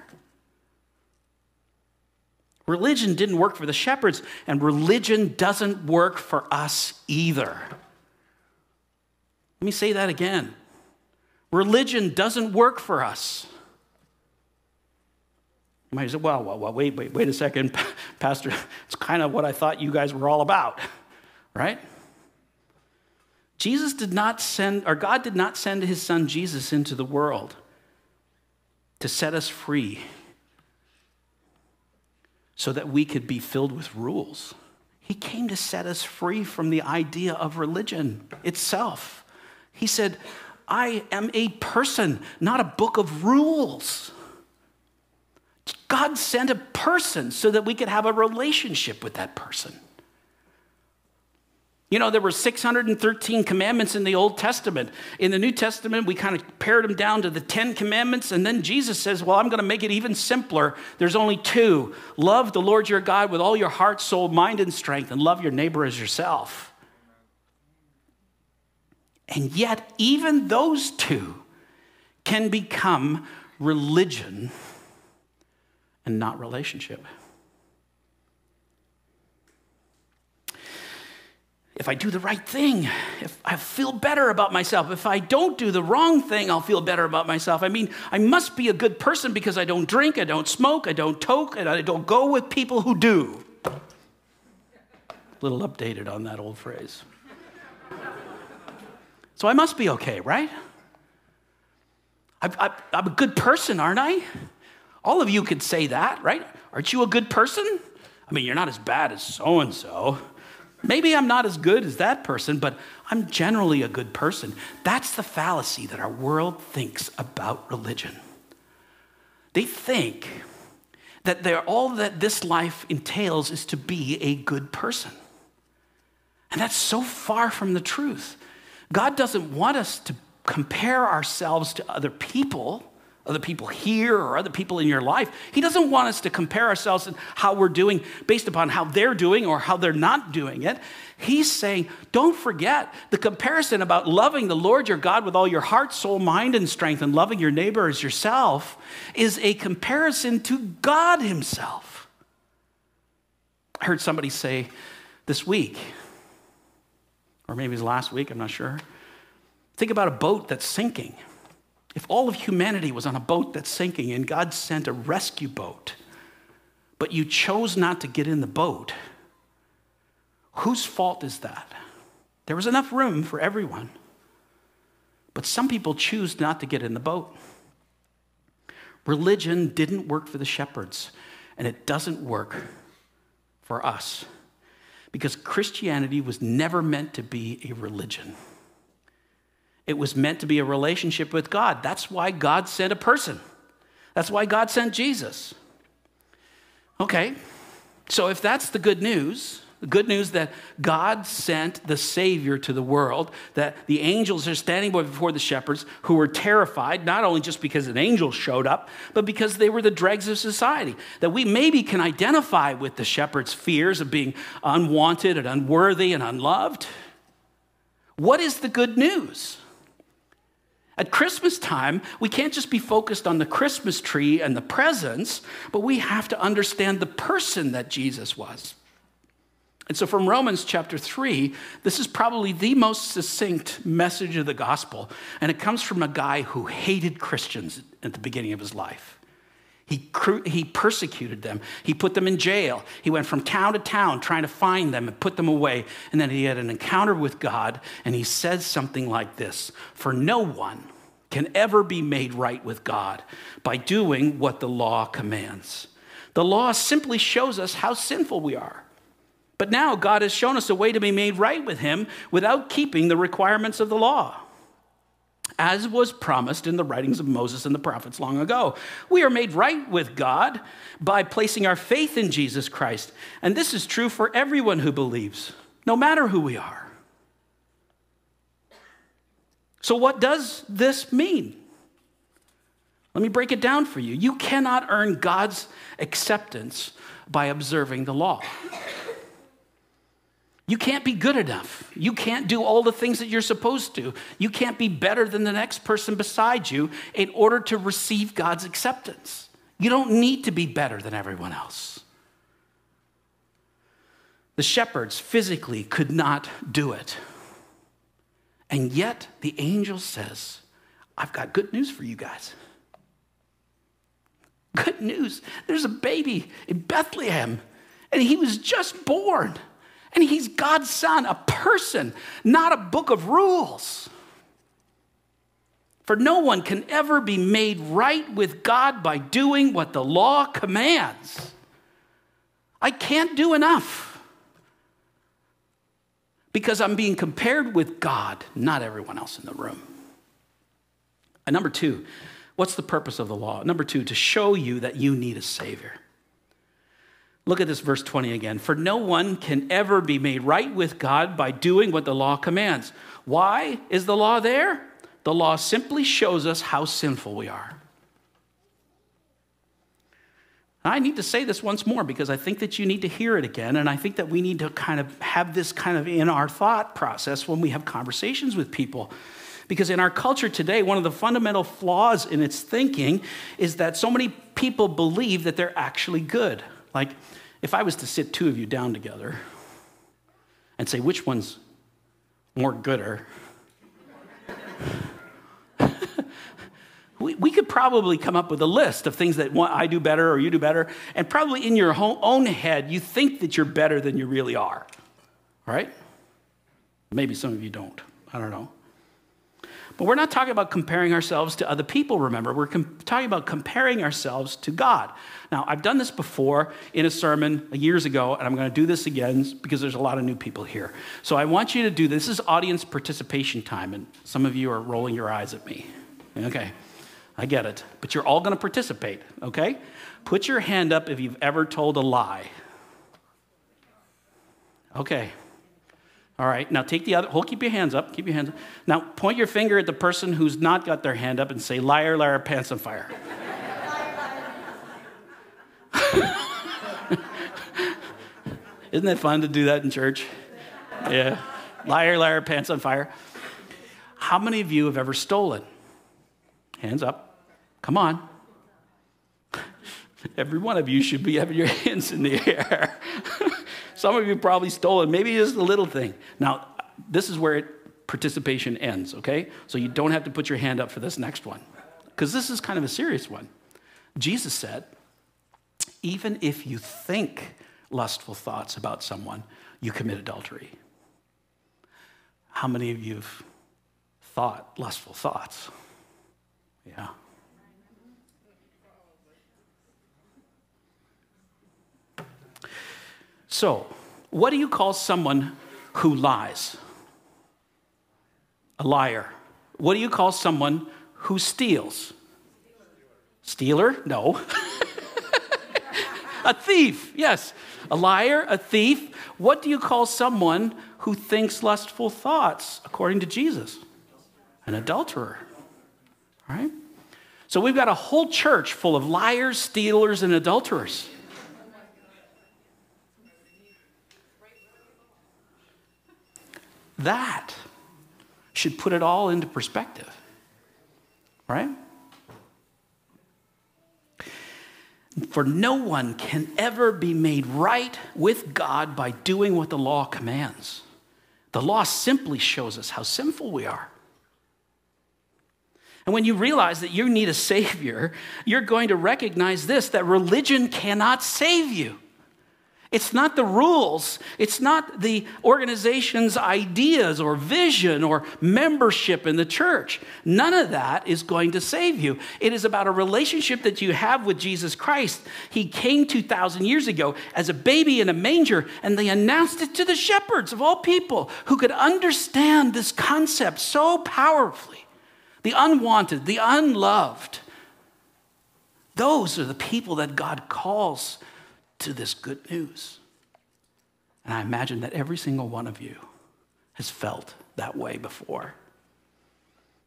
[SPEAKER 1] Religion didn't work for the shepherds, and religion doesn't work for us either. Let me say that again. Religion doesn't work for us. You might say, well, wait a second, Pastor. It's kind of what I thought you guys were all about, right? God did not send his son Jesus into the world to set us free so that we could be filled with rules. He came to set us free from the idea of religion itself. He said, I am a person, not a book of rules. God sent a person so that we could have a relationship with that person. You know, there were 613 commandments in the Old Testament. In the New Testament, we kind of pared them down to the 10 commandments, and then Jesus says, well, I'm going to make it even simpler. There's only 2. Love the Lord your God with all your heart, soul, mind, and strength, and love your neighbor as yourself. And yet, even those 2 can become religion and not relationship. If I do the right thing, if I feel better about myself. If I don't do the wrong thing, I'll feel better about myself. I mean, I must be a good person because I don't drink, I don't smoke, I don't toke, and I don't go with people who do. A little updated on that old phrase. So I must be okay, right? I'm a good person, aren't I? All of you could say that, right? Aren't you a good person? I mean, you're not as bad as so-and-so. Maybe I'm not as good as that person, but I'm generally a good person. That's the fallacy that our world thinks about religion. They think that all that this life entails is to be a good person. And that's so far from the truth. God doesn't want us to compare ourselves to other people here or other people in your life. He doesn't want us to compare ourselves and how we're doing based upon how they're doing or how they're not doing it. He's saying, don't forget the comparison about loving the Lord your God with all your heart, soul, mind, and strength, and loving your neighbor as yourself is a comparison to God himself. I heard somebody say this week, or maybe it was last week, I'm not sure. Think about a boat that's sinking. If all of humanity was on a boat that's sinking and God sent a rescue boat, but you chose not to get in the boat, whose fault is that? There was enough room for everyone, but some people choose not to get in the boat. Religion didn't work for the shepherds, and it doesn't work for us, because Christianity was never meant to be a religion. It was meant to be a relationship with God. That's why God sent a person. That's why God sent Jesus. Okay, so if that's the good news that God sent the Savior to the world, that the angels are standing before the shepherds who were terrified, not only just because an angel showed up, but because they were the dregs of society, that we maybe can identify with the shepherds' fears of being unwanted and unworthy and unloved. What is the good news? At Christmas time, we can't just be focused on the Christmas tree and the presents, but we have to understand the person that Jesus was. And so from Romans chapter 3, this is probably the most succinct message of the gospel, and it comes from a guy who hated Christians at the beginning of his life. He persecuted them. He put them in jail. He went from town to town trying to find them and put them away. And then he had an encounter with God, and he says something like this: "For no one can ever be made right with God by doing what the law commands. The law simply shows us how sinful we are. But now God has shown us a way to be made right with him without keeping the requirements of the law, as was promised in the writings of Moses and the prophets long ago. We are made right with God by placing our faith in Jesus Christ. And this is true for everyone who believes, no matter who we are." So what does this mean? Let me break it down for you. You cannot earn God's acceptance by observing the law. You can't be good enough. You can't do all the things that you're supposed to. You can't be better than the next person beside you in order to receive God's acceptance. You don't need to be better than everyone else. The shepherds physically could not do it. And yet the angel says, I've got good news for you guys. Good news. There's a baby in Bethlehem, and he was just born. And he's God's son, a person, not a book of rules. For no one can ever be made right with God by doing what the law commands. I can't do enough because I'm being compared with God, not everyone else in the room. And number two, what's the purpose of the law? Number two, to show you that you need a Savior. Look at this verse 20 again. For no one can ever be made right with God by doing what the law commands. Why is the law there? The law simply shows us how sinful we are. I need to say this once more because I think that you need to hear it again, and I think that we need to kind of have this kind of in our thought process when we have conversations with people. Because in our culture today, one of the fundamental flaws in its thinking is that so many people believe that they're actually good. Like, if I was to sit two of you down together and say, which one's more gooder? we could probably come up with a list of things that I do better or you do better. And probably in your own head, you think that you're better than you really are. Right? Maybe some of you don't. I don't know. But we're not talking about comparing ourselves to other people, remember. We're talking about comparing ourselves to God. Now, I've done this before in a sermon years ago, and I'm going to do this again because there's a lot of new people here. So I want you to do this. This is audience participation time, and some of you are rolling your eyes at me. Okay, I get it. But you're all going to participate, okay? Put your hand up if you've ever told a lie. Okay. All right, now take the other, keep your hands up, keep your hands up. Now point your finger at the person who's not got their hand up and say, liar, liar, pants on fire. Isn't that fun to do that in church? Yeah, liar, liar, pants on fire. How many of you have ever stolen? Hands up, come on. Every one of you should be having your hands in the air. Some of you probably stolen, maybe just a little thing. Now, this is where participation ends, okay? So you don't have to put your hand up for this next one, because this is kind of a serious one. Jesus said, even if you think lustful thoughts about someone, you commit adultery. How many of you have thought lustful thoughts? Yeah. So, what do you call someone who lies? A liar. What do you call someone who steals? Stealer? No. A thief, yes. A liar, a thief. What do you call someone who thinks lustful thoughts, according to Jesus? An adulterer. All right? So we've got a whole church full of liars, stealers, and adulterers. That should put it all into perspective, right? For no one can ever be made right with God by doing what the law commands. The law simply shows us how sinful we are. And when you realize that you need a Savior, you're going to recognize this, that religion cannot save you. It's not the rules. It's not the organization's ideas or vision or membership in the church. None of that is going to save you. It is about a relationship that you have with Jesus Christ. He came 2,000 years ago as a baby in a manger, and they announced it to the shepherds of all people who could understand this concept so powerfully. The unwanted, the unloved. Those are the people that God calls to this good news. And I imagine that every single one of you has felt that way before.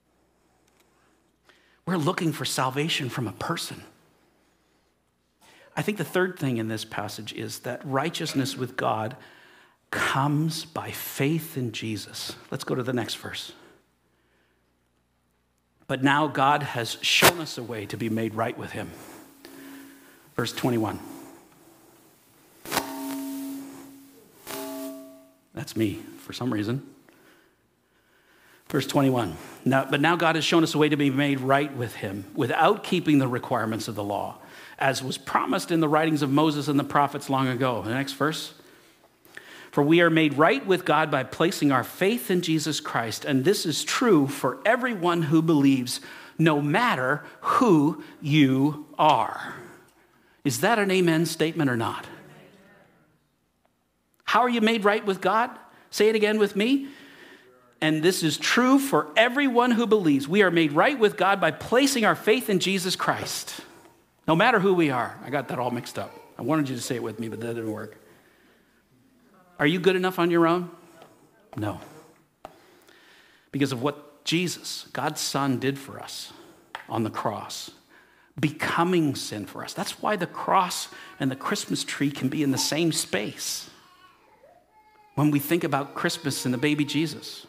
[SPEAKER 1] We're looking for salvation from a person. I think the third thing in this passage is that righteousness with God comes by faith in Jesus. Let's go to the next verse. But now God has shown us a way to be made right with him. Verse 21. That's me for some reason. Verse 21. But now God has shown us a way to be made right with him without keeping the requirements of the law, as was promised in the writings of Moses and the prophets long ago. The next verse. For we are made right with God by placing our faith in Jesus Christ, and this is true for everyone who believes, no matter who you are. Is that an amen statement or not? How are you made right with God? Say it again with me. And this is true for everyone who believes. We are made right with God by placing our faith in Jesus Christ. No matter who we are. I got that all mixed up. I wanted you to say it with me, but that didn't work. Are you good enough on your own? No. Because of what Jesus, God's Son, did for us on the cross. Becoming sin for us. That's why the cross and the Christmas tree can be in the same space. When we think about Christmas and the baby Jesus.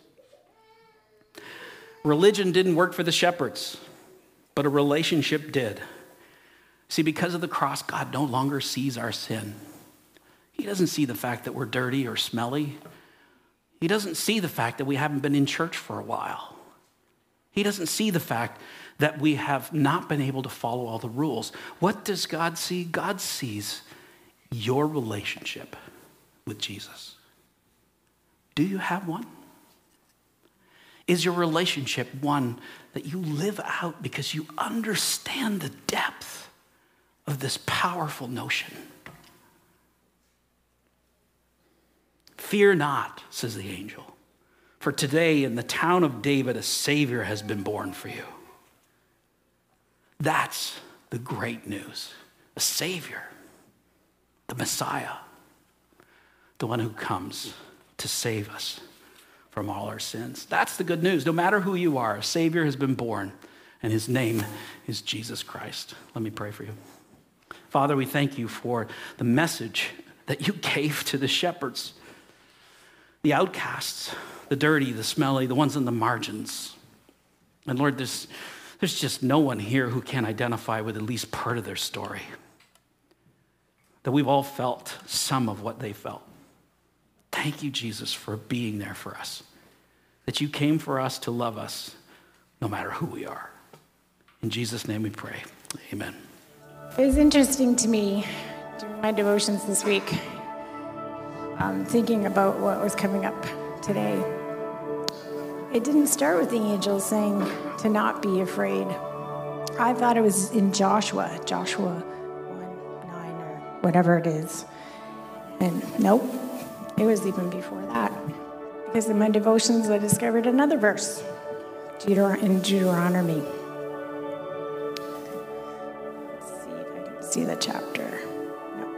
[SPEAKER 1] Religion didn't work for the shepherds, but a relationship did. See, because of the cross, God no longer sees our sin. He doesn't see the fact that we're dirty or smelly. He doesn't see the fact that we haven't been in church for a while. He doesn't see the fact that we have not been able to follow all the rules. What does God see? God sees your relationship with Jesus. Do you have one? Is your relationship one that you live out because you understand the depth of this powerful notion? Fear not, says the angel, for today in the town of David a Savior has been born for you. That's the great news. A Savior, the Messiah, the one who comes to save us from all our sins. That's the good news. No matter who you are, a Savior has been born, and his name is Jesus Christ. Let me pray for you. Father, we thank you for the message that you gave to the shepherds, the outcasts, the dirty, the smelly, the ones on the margins. And Lord, there's just no one here who can identify with at least part of their story. That we've all felt some of what they felt. Thank you, Jesus, for being there for us. That you came for us to love us no matter who we are. In Jesus' name we pray. Amen.
[SPEAKER 3] It was interesting to me during my devotions this week, thinking about what was coming up today. It didn't start with the angels saying to not be afraid. I thought it was in Joshua 1:9 or whatever it is. And nope. It was even before that. Because in my devotions, I discovered another verse in Deuteronomy. Let's see if I can see the chapter. No.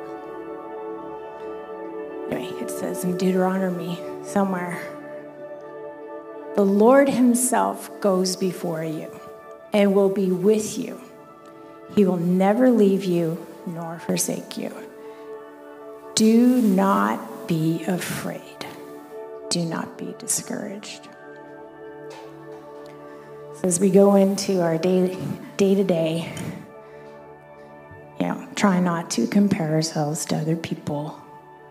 [SPEAKER 3] Anyway, it says in Deuteronomy somewhere, the Lord himself goes before you and will be with you. He will never leave you nor forsake you. Do not be afraid. Do not be discouraged. So as we go into our day-to-day, try not to compare ourselves to other people.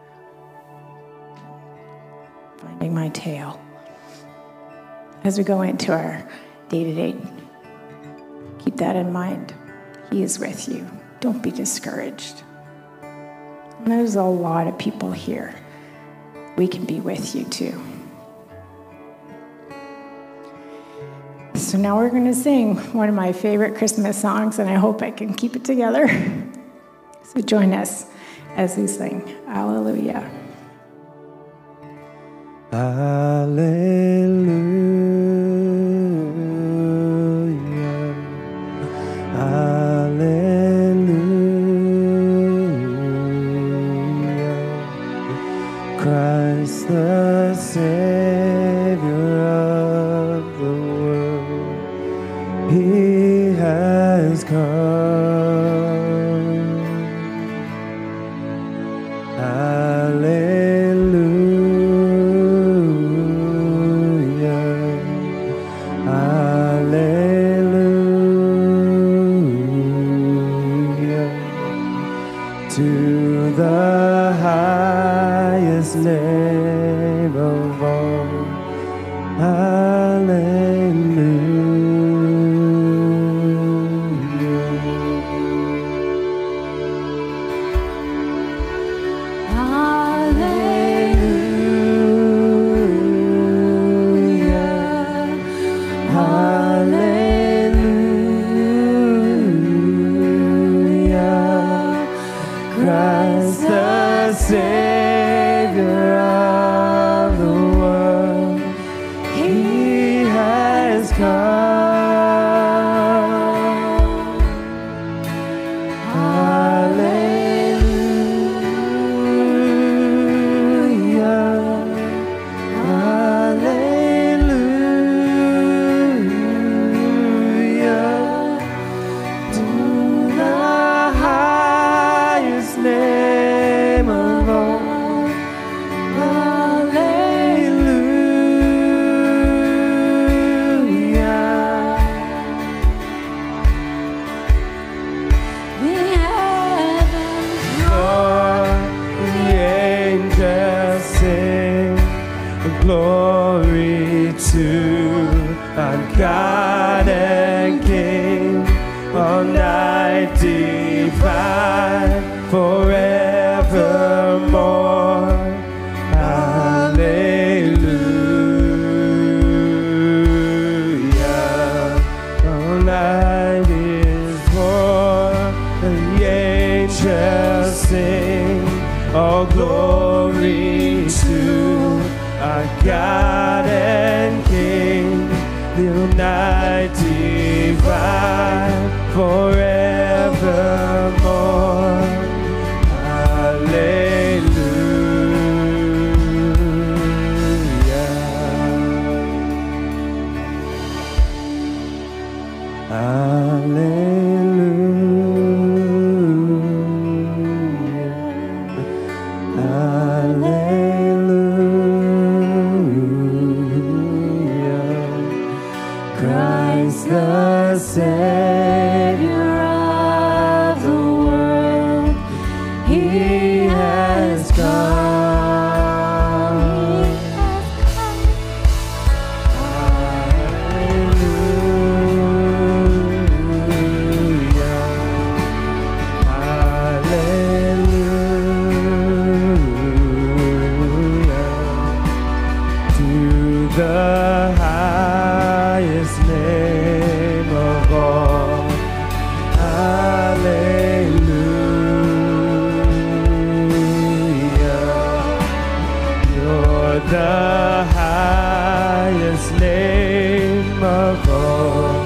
[SPEAKER 3] Finding my tail. As we go into our day-to-day, keep that in mind. He is with you. Don't be discouraged. And there's a lot of people here. We can be with you too. So now we're going to sing one of my favorite Christmas songs, and I hope I can keep it together. So join us as we sing. Hallelujah.
[SPEAKER 2] Hallelujah. Hallelujah. Christ the Savior of the world, He has come. highest name of all. Christ the Savior of the world, He has come. Hallelujah, hallelujah, to the highest name of all. Hallelujah. The heavens roar, the angels sing, glory to our God and King, all night divine, forevermore. Hallelujah. All night is born, the angels sing, all glory to our God and King, the night divine, forevermore. Hallelujah. Christ the Savior of the world, He has come. The highest name of all. Hallelujah. You're the highest name of all.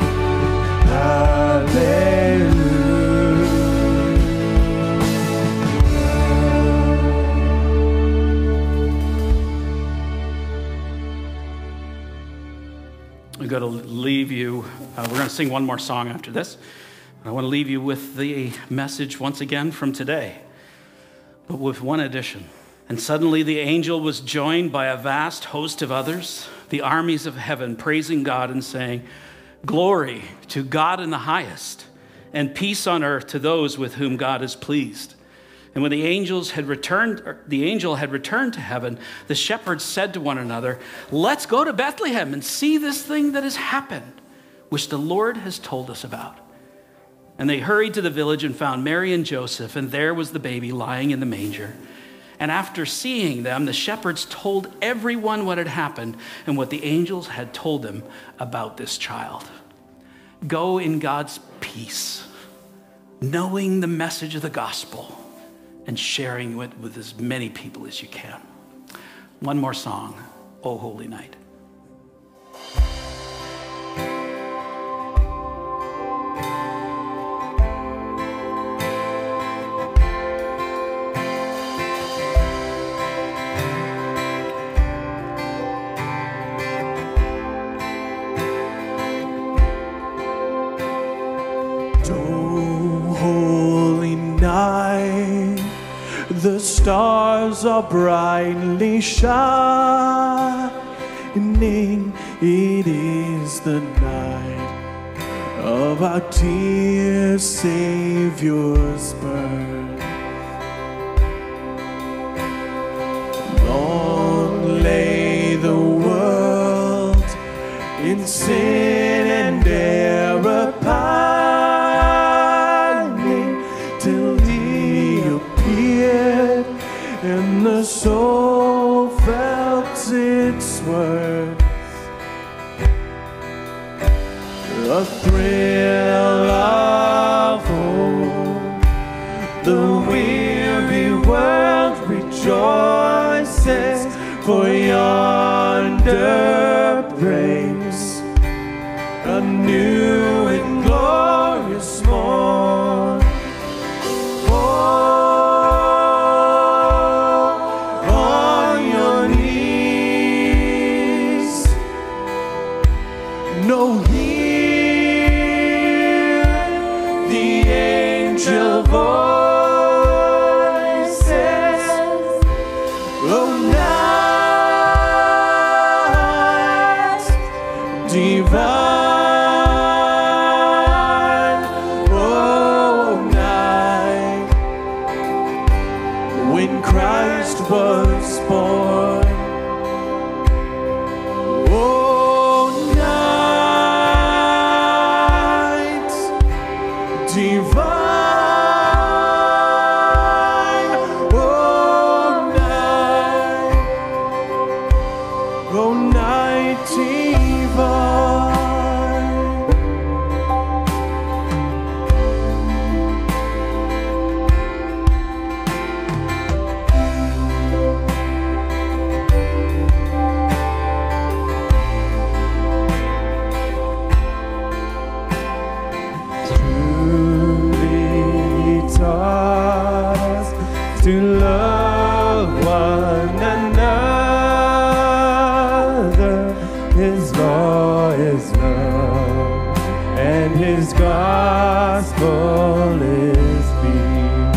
[SPEAKER 1] I'm going to leave you, we're going to sing one more song after this. I want to leave you with the message once again from today, but with one addition. And suddenly the angel was joined by a vast host of others, the armies of heaven, praising God and saying, "Glory to God in the highest, and peace on earth to those with whom God is pleased." And when the angel had returned to heaven, the shepherds said to one another, "Let's go to Bethlehem and see this thing that has happened, which the Lord has told us about." And they hurried to the village and found Mary and Joseph, and there was the baby lying in the manger. And after seeing them, the shepherds told everyone what had happened and what the angels had told them about this child. Go in God's peace, knowing the message of the gospel, and sharing it with as many people as you can. One more song, "O Holy Night."
[SPEAKER 4] Oh, holy night, the stars are brightly shining. It is the night of our dear Savior's birth.
[SPEAKER 2] Long lay the world in sin and error pining, till he appeared and the soul felt its worth. A thrill of hope, the weary world rejoices, for yonder breaks a new and glorious morn. Fall on your knees. No, hear the angel voices. Oh, night divine, oh, night when Christ was born. Oh, night divine, oh, night, oh, night divine. Truly taught us to love one another. His law is love, and his gospel is peace.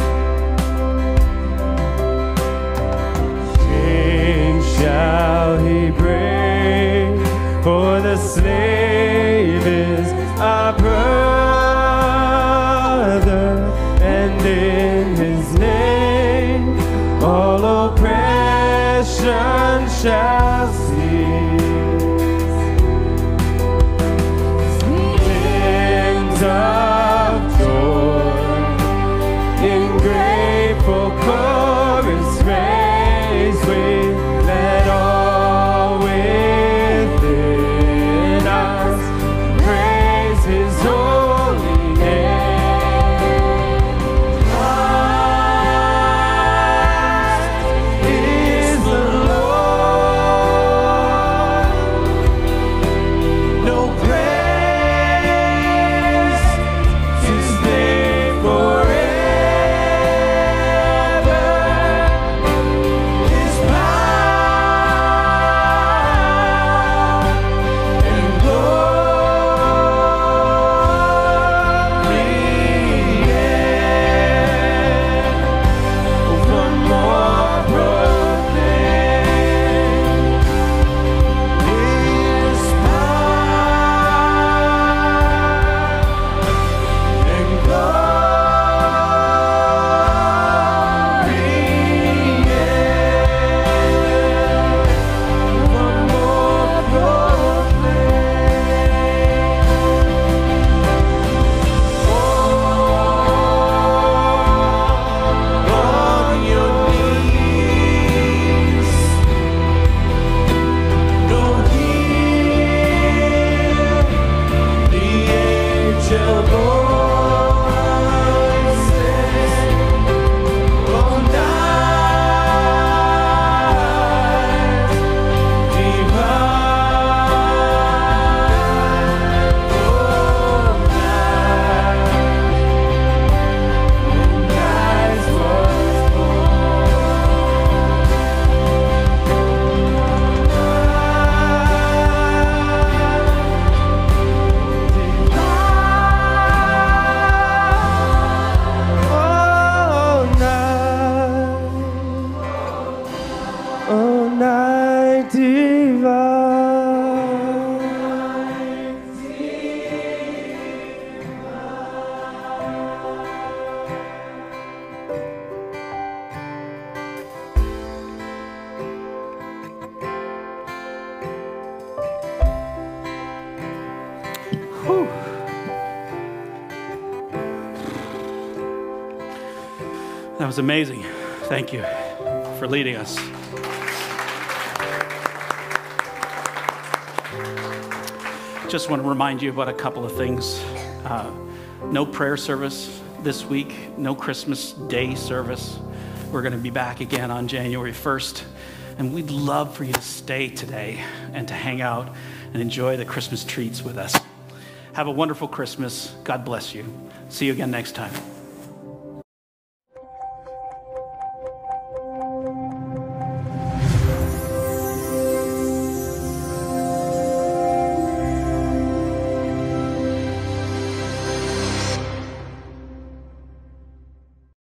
[SPEAKER 2] Chains shall he break, for the slave is our brother, and in his name all oppression shall cease. Winds of joy
[SPEAKER 1] That was amazing. Thank you for leading us. Just want to remind you about a couple of things. No prayer service this week, no Christmas Day service. We're going to be back again on January 1st. And we'd love for you to stay today and to hang out and enjoy the Christmas treats with us. Have a wonderful Christmas. God bless you. See you again next time.